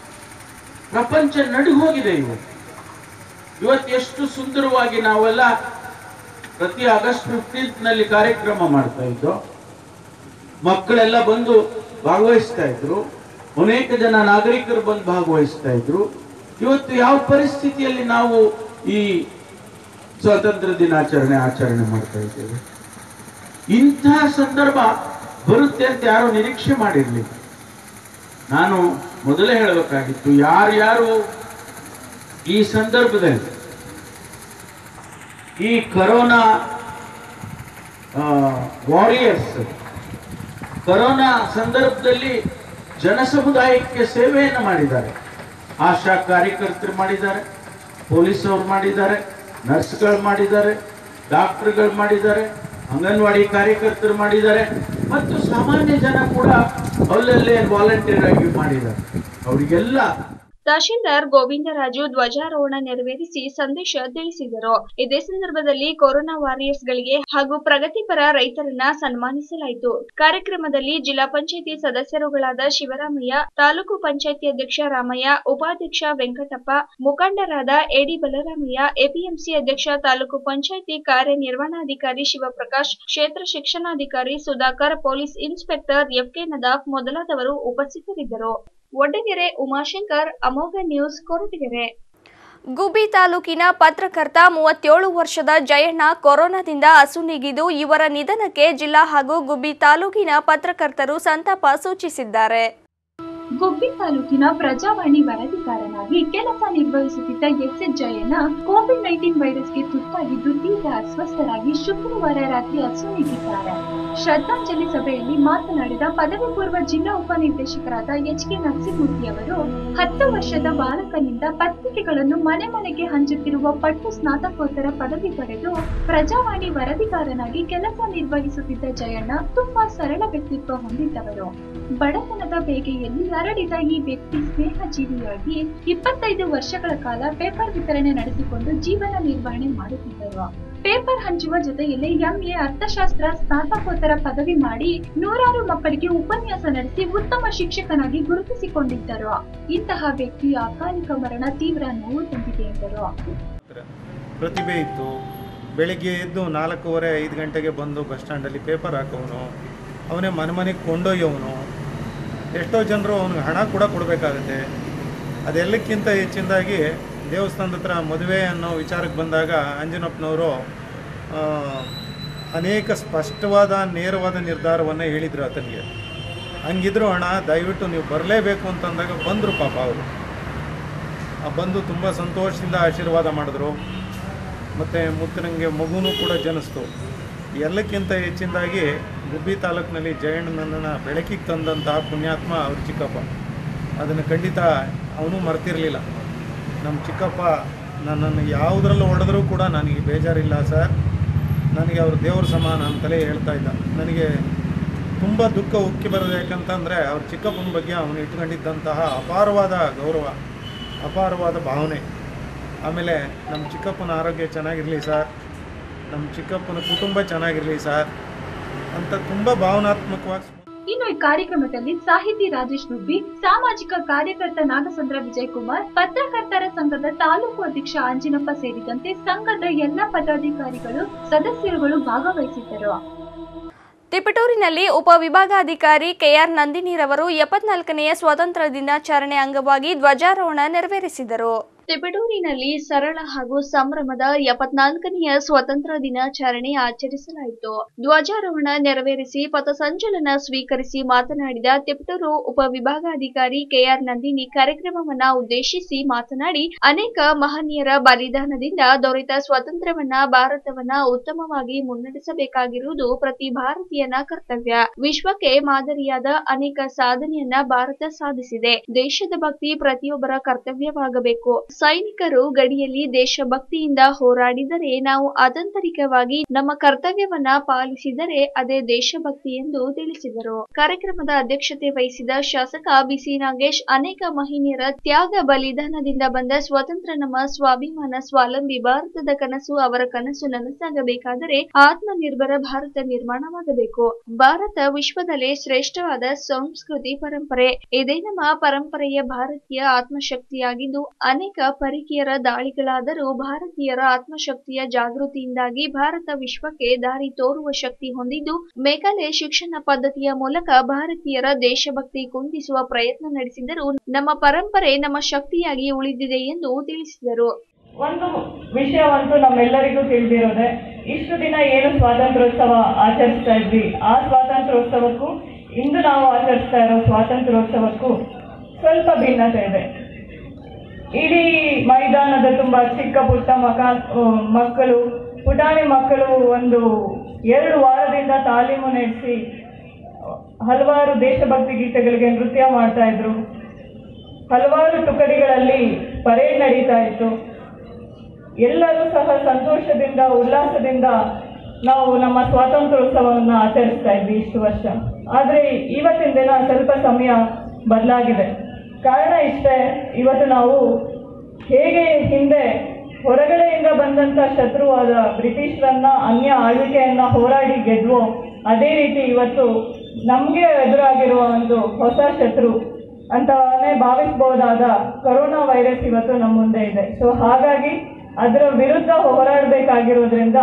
ಪ್ರಪಂಚ ನಡುಗು ಹೋಗಿದೆ. ಇವತ್ತು ಇವತ್ತು ಎಷ್ಟು ಸುಂದರವಾಗಿ ನಾವೆಲ್ಲ ಪ್ರತಿ ಆಗಸ್ಟ್ ಫಿಫ್ಟೀನ್ತ್ ನಲ್ಲಿ ಕಾರ್ಯಕ್ರಮ ಮಾಡ್ತಾ ಇದ್ದು, ಮಕ್ಕಳೆಲ್ಲ ಬಂದು ಭಾಗವಹಿಸ್ತಾ ಇದ್ರು, ಅನೇಕ ಜನ ನಾಗರಿಕರು ಬಂದು ಭಾಗವಹಿಸ್ತಾ ಇದ್ರು. ಇವತ್ತು ಯಾವ ಪರಿಸ್ಥಿತಿಯಲ್ಲಿ ನಾವು ಈ ಸ್ವಾತಂತ್ರ್ಯ ದಿನಾಚರಣೆ ಆಚರಣೆ ಮಾಡ್ತಾ ಇದ್ದೇವೆ? ಇಂತಹ ಸಂದರ್ಭ ಬರುತ್ತೆ ಅಂತ ಯಾರು ನಿರೀಕ್ಷೆ ಮಾಡಿರ್ಲಿಲ್ಲ. ನಾನು ಮೊದಲೇ ಹೇಳಬೇಕಾಗಿತ್ತು, ಯಾರ್ಯಾರು ಈ ಸಂದರ್ಭದಲ್ಲಿ ಈ ಕರೋನಾ ವಾರಿಯರ್ಸ್ ಕರೋನಾ ಸಂದರ್ಭದಲ್ಲಿ ಜನಸಮುದಾಯಕ್ಕೆ ಸೇವೆಯನ್ನು ಮಾಡಿದ್ದಾರೆ. ಆಶಾ ಕಾರ್ಯಕರ್ತರು ಮಾಡಿದ್ದಾರೆ, ಪೊಲೀಸ್ ಅವರು ಮಾಡಿದ್ದಾರೆ, ನರ್ಸ್ಗಳು ಮಾಡಿದ್ದಾರೆ, ಡಾಕ್ಟರ್ಗಳು ಮಾಡಿದ್ದಾರೆ, ಅಂಗನವಾಡಿ ಕಾರ್ಯಕರ್ತರು ಮಾಡಿದ್ದಾರೆ, ಮತ್ತು ಸಾಮಾನ್ಯ ಜನ ಕೂಡ ಅಲ್ಲಲ್ಲೇ ವಾಲಂಟಿಯರ್ ಆಗಿ ಮಾಡಿದ್ದಾರೆ. ಅವರಿಗೆಲ್ಲ ತಹಶೀಲ್ದಾರ್ ಗೋವಿಂದರಾಜು ಧ್ವಜಾರೋಹಣ ನೆರವೇರಿಸಿ ಸಂದೇಶ ತಿಳಿಸಿದರು. ಇದೇ ಸಂದರ್ಭದಲ್ಲಿ ಕೊರೋನಾ ವಾರಿಯರ್ಸ್ ಗಳಿಗೆ ಹಾಗೂ ಪ್ರಗತಿಪರ ರೈತರನ್ನ ಸನ್ಮಾನಿಸಲಾಯಿತು. ಕಾರ್ಯಕ್ರಮದಲ್ಲಿ ಜಿಲ್ಲಾ ಪಂಚಾಯಿತಿ ಸದಸ್ಯರುಗಳಾದ ಶಿವರಾಮಯ್ಯ, ತಾಲೂಕು ಪಂಚಾಯಿತಿ ಅಧ್ಯಕ್ಷ ರಾಮಯ್ಯ, ಉಪಾಧ್ಯಕ್ಷ ವೆಂಕಟಪ್ಪ, ಮುಖಂಡರಾದ ಎಡಿ ಬಲರಾಮಯ್ಯ, ಎಪಿಎಂಸಿ ಅಧ್ಯಕ್ಷ ತಾಲೂಕು ಪಂಚಾಯಿತಿ ಕಾರ್ಯನಿರ್ವಹಣಾಧಿಕಾರಿ ಶಿವಪ್ರಕಾಶ್, ಕ್ಷೇತ್ರ ಶಿಕ್ಷಣಾಧಿಕಾರಿ Sudhakar, police inspector FK Nadaf ಮೊದಲಾದವರು ಉಪಸ್ಥಿತರಿದ್ದರು. ಒಡ್ಡಗೆರೆ ಉಮಾಶಂಕರ್, ಅಮೋಘ ನ್ಯೂಸ್, ಕೊರಟಗೆರೆ. ಗುಬ್ಬಿ ತಾಲೂಕಿನ ಪತ್ರಕರ್ತ ಮೂವತ್ತೇಳು ವರ್ಷದ ಜಯಣ್ಣ ಕೊರೋನಾದಿಂದ ಅಸುನೀಗಿದ್ದು, ಇವರ ನಿಧನಕ್ಕೆ ಜಿಲ್ಲಾ ಹಾಗೂ ಗುಬ್ಬಿ ತಾಲೂಕಿನ ಪತ್ರಕರ್ತರು ಸಂತಾಪ ಸೂಚಿಸಿದ್ದಾರೆ. ಗುಬ್ಬಿ ತಾಲೂಕಿನ ಪ್ರಜಾವಾಣಿ ವರದಿಗಾರನಾಗಿ ಕೆಲಸ ನಿರ್ವಹಿಸುತ್ತಿದ್ದ S S Jayanna Covid nineteen ವೈರಸ್ಗೆ ತುತ್ತಾಗಿದ್ದು ತೀವ್ರ ಅಸ್ವಸ್ಥರಾಗಿ ಶುಕ್ರವಾರ ರಾತ್ರಿ ಅಸುನೀಗಿದ್ದಾರೆ. ಶ್ರದ್ಧಾಂಜಲಿ ಸಭೆಯಲ್ಲಿ ಮಾತನಾಡಿದ ಪದವಿ ಪೂರ್ವ ಜಿಲ್ಲಾ ಉಪನಿರ್ದೇಶಕರಾದ ಎಚ್ ಕೆ ನರಸಿಂಹಮೂರ್ತಿ ಅವರು, ಹತ್ತು ವರ್ಷದ ಬಾಲಕನಿಂದ ಪತ್ರಿಕೆಗಳನ್ನು ಮನೆ ಮನೆಗೆ ಹಂಚುತ್ತಿರುವ ಪಟ್ಟು ಸ್ನಾತಕೋತ್ತರ ಪದವಿ ಪಡೆದು ಪ್ರಜಾವಾಣಿ ವರದಿಗಾರನಾಗಿ ಕೆಲಸ ನಿರ್ವಹಿಸುತ್ತಿದ್ದ ಜಯಣ್ಣ ತುಂಬಾ ಸರಳ ವ್ಯಕ್ತಿತ್ವ ಹೊಂದಿದ್ದವರು. ಬಡತನದ ಬೇಗೆಯಲ್ಲಿ ಹರಡಿದ ಈ ವ್ಯಕ್ತಿ ಸ್ನೇಹ ಜೀವಿಯಾಗಿ ಇಪ್ಪತ್ತೈದು ವರ್ಷಗಳ ಕಾಲ ಪೇಪರ್ ವಿತರಣೆ ನಡೆಸಿಕೊಂಡು ಜೀವನ ನಿರ್ವಹಣೆ ಮಾಡುತ್ತಿದ್ದರು. ಪೇಪರ್ ಹಂಚುವ ಜೊತೆಯಲ್ಲಿ ಎಂಎ ಅರ್ಥಶಾಸ್ತ್ರ ಸ್ನಾತಕೋತ್ತರ ಪದವಿ ಮಾಡಿ ನೂರಾರು ಮಕ್ಕಳಿಗೆ ಉಪನ್ಯಾಸ ನಡೆಸಿ ಉತ್ತಮ ಶಿಕ್ಷಕನಾಗಿ ಗುರುತಿಸಿಕೊಂಡಿದ್ದರು. ಇಂತಹ ವ್ಯಕ್ತಿಯ ಅಕಾಲಿಕ ಮರಣ ತೀವ್ರ ನೋವು ತಂದಿದೆ ಎಂದರು. ಪ್ರತಿಭೆ ಇತ್ತು. ಬೆಳಿಗ್ಗೆ ಎದ್ದು ನಾಲ್ಕೂವರೆ ಐದು ಗಂಟೆಗೆ ಬಂದು ಬಸ್ ಸ್ಟ್ಯಾಂಡಲ್ಲಿ ಪೇಪರ್ ಹಾಕೋನು, ಅವನೇ ಮನೆ ಮನೆಗೆ ಕೊಂಡೊಯ್ಯವನು. ಎಷ್ಟೋ ಜನರು ಅವನಿಗೆ ಹಣ ಕೂಡ ಕೊಡಬೇಕಾಗುತ್ತೆ. ಅದೆಲ್ಲಕ್ಕಿಂತ ಹೆಚ್ಚಿನದಾಗಿ ದೇವಸ್ಥಾನದ ಹತ್ರ ಮದುವೆ ಅನ್ನೋ ವಿಚಾರಕ್ಕೆ ಬಂದಾಗ ಅಂಜನಪ್ಪನವರು ಅನೇಕ ಸ್ಪಷ್ಟವಾದ ನೇರವಾದ ನಿರ್ಧಾರವನ್ನು ಹೇಳಿದರು ಆತನಿಗೆ. ಹಂಗಿದ್ರು ಅಣ್ಣ ದಯವಿಟ್ಟು ನೀವು ಬರಲೇಬೇಕು ಅಂತಂದಾಗ ಬಂದರು. ಪಾಪ ಅವರು ಬಂದು ತುಂಬ ಸಂತೋಷದಿಂದ ಆಶೀರ್ವಾದ ಮಾಡಿದ್ರು. ಮತ್ತು ಮುತ್ತನಿಗೆ ಮಗುನೂ ಕೂಡ ಜನಿಸ್ತು. ಎಲ್ಲಕ್ಕಿಂತ ಹೆಚ್ಚಿನದಾಗಿ ಗುಬ್ಬಿ ತಾಲೂಕಿನಲ್ಲಿ ಜಯಣ್ಣನನ್ನು ಬೆಳಕಿಗೆ ತಂದಂತಹ ಪುಣ್ಯಾತ್ಮ ಅವ್ರ ಚಿಕ್ಕಪ್ಪ. ಅದನ್ನು ಖಂಡಿತ ಅವನು ಮರ್ತಿರಲಿಲ್ಲ. ನಮ್ಮ ಚಿಕ್ಕಪ್ಪ ನನ್ನನ್ನು ಯಾವುದರಲ್ಲೂ ಹೊಡೆದ್ರೂ ಕೂಡ ನನಗೆ ಬೇಜಾರಿಲ್ಲ ಸರ್, ನನಗೆ ಅವ್ರ ದೇವ್ರ ಸಮಾನ ಅಂತಲೇ ಹೇಳ್ತಾ ಇದ್ದ. ನನಗೆ ತುಂಬ ದುಃಖ ಉಕ್ಕಿ ಬರೋದು ಯಾಕಂತಂದರೆ ಅವ್ರ ಚಿಕ್ಕಪ್ಪನ ಬಗ್ಗೆ ಅವನು ಇಟ್ಕೊಂಡಿದ್ದಂತಹ ಅಪಾರವಾದ ಗೌರವ, ಅಪಾರವಾದ ಭಾವನೆ. ಆಮೇಲೆ ನಮ್ಮ ಚಿಕ್ಕಪ್ಪನ ಆರೋಗ್ಯ ಚೆನ್ನಾಗಿರಲಿ ಸರ್, ನಮ್ಮ ಚಿಕ್ಕಪ್ಪನ ಕುಟುಂಬ ಚೆನ್ನಾಗಿರಲಿ ಸರ್ ಅಂತ ತುಂಬ ಭಾವನಾತ್ಮಕವಾಗಿ. ಇನ್ನು ಈ ಕಾರ್ಯಕ್ರಮದಲ್ಲಿ ಸಾಹಿತಿ ರಾಜೇಶ್ ಗುಬ್ಬಿ, ಸಾಮಾಜಿಕ ಕಾರ್ಯಕರ್ತ ನಾಗಸಂದ್ರ ವಿಜಯಕುಮಾರ್, ಪತ್ರಕರ್ತರ ಸಂಘದ ತಾಲೂಕು ಅಧ್ಯಕ್ಷ ಅಂಜಿನಪ್ಪ ಸೇರಿದಂತೆ ಸಂಘದ ಎಲ್ಲ ಪದಾಧಿಕಾರಿಗಳು, ಸದಸ್ಯರುಗಳು ಭಾಗವಹಿಸಿದ್ದರು. ತಿಪಟೂರಿನಲ್ಲಿ ಉಪವಿಭಾಗಾಧಿಕಾರಿ ಕೆಆರ್ ನಂದಿನಿರವರು ಎಪ್ಪತ್ನಾಲ್ಕನೆಯ ಸ್ವಾತಂತ್ರ್ಯ ದಿನಾಚರಣೆ ಅಂಗವಾಗಿ ಧ್ವಜಾರೋಹಣ ನೆರವೇರಿಸಿದರು. ತಿಪಟೂರಿನಲ್ಲಿ ಸರಳ ಹಾಗೂ ಸಂಭ್ರಮದ ಎಪ್ಪತ್ನಾಲ್ಕನೆಯ ಸ್ವಾತಂತ್ರ್ಯ ದಿನಾಚರಣೆ ಆಚರಿಸಲಾಯಿತು. ಧ್ವಜಾರೋಹಣ ನೆರವೇರಿಸಿ ಪಥಸಂಚಲನ ಸ್ವೀಕರಿಸಿ ಮಾತನಾಡಿದ ತಿಪಟೂರು ಉಪವಿಭಾಗಾಧಿಕಾರಿ ಕೆಆರ್ ನಂದಿನಿ ಕಾರ್ಯಕ್ರಮವನ್ನ ಉದ್ದೇಶಿಸಿ ಮಾತನಾಡಿ, ಅನೇಕ ಮಹನೀಯರ ಬಲಿದಾನದಿಂದ ದೊರೆತ ಸ್ವಾತಂತ್ರ್ಯವನ್ನ ಭಾರತವನ್ನ ಉತ್ತಮವಾಗಿ ಮುನ್ನಡೆಸಬೇಕಾಗಿರುವುದು ಪ್ರತಿ ಭಾರತೀಯನ ಕರ್ತವ್ಯ. ವಿಶ್ವಕ್ಕೆ ಮಾದರಿಯಾದ ಅನೇಕ ಸಾಧನೆಯನ್ನ ಭಾರತ ಸಾಧಿಸಿದೆ. ದೇಶದ ಭಕ್ತಿ ಪ್ರತಿಯೊಬ್ಬರ ಕರ್ತವ್ಯವಾಗಬೇಕು. ಸೈನಿಕರು ಗಡಿಯಲ್ಲಿ ದೇಶಭಕ್ತಿಯಿಂದ ಹೋರಾಡಿದರೆ, ನಾವು ಆಂತರಿಕವಾಗಿ ನಮ್ಮ ಕರ್ತವ್ಯವನ್ನ ಪಾಲಿಸಿದರೆ ಅದೇ ದೇಶಭಕ್ತಿ ಎಂದು ತಿಳಿಸಿದರು. ಕಾರ್ಯಕ್ರಮದ ಅಧ್ಯಕ್ಷತೆ ವಹಿಸಿದ ಶಾಸಕ ಬಿಸಿ ನಾಗೇಶ್, ಅನೇಕ ಮಹನೀಯರ ತ್ಯಾಗ ಬಲಿದಾನದಿಂದ ಬಂದ ಸ್ವಾತಂತ್ರ್ಯ ನಮ್ಮ ಸ್ವಾಭಿಮಾನ ಸ್ವಾವಲಂಬಿ ಭಾರತದ ಕನಸು. ಅವರ ಕನಸು ನನಸಾಗಬೇಕಾದರೆ ಆತ್ಮನಿರ್ಭರ ಭಾರತ ನಿರ್ಮಾಣವಾಗಬೇಕು. ಭಾರತ ವಿಶ್ವದಲ್ಲೇ ಶ್ರೇಷ್ಠವಾದ ಸಂಸ್ಕೃತಿ ಪರಂಪರೆ. ಇದೇ ನಮ್ಮ ಪರಂಪರೆಯ ಭಾರತೀಯ ಆತ್ಮಶಕ್ತಿಯಾಗಿದ್ದು, ಅನೇಕ ಪರಿಕಿಯರ ದಾಳಿಗಳಾದರೂ ಭಾರತೀಯರ ಆತ್ಮಶಕ್ತಿಯ ಜಾಗೃತಿಯಿಂದಾಗಿ ಭಾರತ ವಿಶ್ವಕ್ಕೆ ದಾರಿ ತೋರುವ ಶಕ್ತಿ ಹೊಂದಿದ್ದು, ಮೇಘಾಲಯ ಶಿಕ್ಷಣ ಪದ್ಧತಿಯ ಮೂಲಕ ಭಾರತೀಯರ ದೇಶಭಕ್ತಿ ಕುಂದಿಸುವ ಪ್ರಯತ್ನ ನಡೆಸಿದರೂ ನಮ್ಮ ಪರಂಪರೆ ನಮ್ಮ ಶಕ್ತಿಯಾಗಿ ಉಳಿದಿದೆ ಎಂದು ತಿಳಿಸಿದರು. ಒಂದು ವಿಷಯವಂತೂ ನಮ್ಮೆಲ್ಲರಿಗೂ ತಿಳಿದಿರೋದೆ, ಇಷ್ಟು ದಿನ ಏನು ಸ್ವಾತಂತ್ರ್ಯೋತ್ಸವ ಆಚರಿಸ್ತಾ ಇದ್ವಿ, ಆ ಸ್ವಾತಂತ್ರ್ಯೋತ್ಸವಕ್ಕೂ ಇಂದು ನಾವು ಆಚರಿಸ್ತಾ ಇರೋ ಸ್ವಾತಂತ್ರ್ಯೋತ್ಸವಕ್ಕೂ ಸ್ವಲ್ಪ ಭಿನ್ನತೆ ಇದೆ. ಇಡೀ ಮೈದಾನದ ತುಂಬ ಚಿಕ್ಕ ಪುಟ್ಟ ಮಕ ಮಕ್ಕಳು ಪುಟಾಣಿ ಮಕ್ಕಳು ಒಂದು ಎರಡು ವಾರದಿಂದ ತಾಲೀಮು ನಡೆಸಿ ಹಲವಾರು ದೇಶಭಕ್ತಿ ಗೀತೆಗಳಿಗೆ ನೃತ್ಯ ಮಾಡ್ತಾ ಇದ್ರು. ಹಲವಾರು ತುಕಡಿಗಳಲ್ಲಿ ಪರೇಡ್ ನಡೀತಾ ಇತ್ತು. ಎಲ್ಲರೂ ಸಹ ಸಂತೋಷದಿಂದ ಉಲ್ಲಾಸದಿಂದ ನಾವು ನಮ್ಮ ಸ್ವಾತಂತ್ರ್ಯೋತ್ಸವವನ್ನು ಆಚರಿಸ್ತಾ ಇದ್ವಿ ಇಷ್ಟು ವರ್ಷ. ಆದರೆ ಇವತ್ತಿನ ದಿನ ಸ್ವಲ್ಪ ಸಮಯ ಬದಲಾಗಿದೆ. ಕಾರಣ ಇಷ್ಟೇ, ಇವತ್ತು ನಾವು ಹೇಗೆ ಹಿಂದೆ ಹೊರಗಡೆಯಿಂದ ಬಂದಂಥ ಶತ್ರುವಾದ ಬ್ರಿಟಿಷರನ್ನ ಅನ್ಯ ಆಳ್ವಿಕೆಯನ್ನ ಹೋರಾಡಿ ಗೆದ್ವೋ, ಅದೇ ರೀತಿ ಇವತ್ತು ನಮಗೆ ಎದುರಾಗಿರುವ ಒಂದು ಹೊಸ ಶತ್ರು ಅಂತಾನೆ ಭಾವಿಸಬಹುದಾದ ಕೊರೋನಾ ವೈರಸ್ ಇವತ್ತು ನಮ್ಮ ಮುಂದೆ ಇದೆ. ಸೊ ಹಾಗಾಗಿ ಅದರ ವಿರುದ್ಧ ಹೋರಾಡಬೇಕಾಗಿರೋದ್ರಿಂದ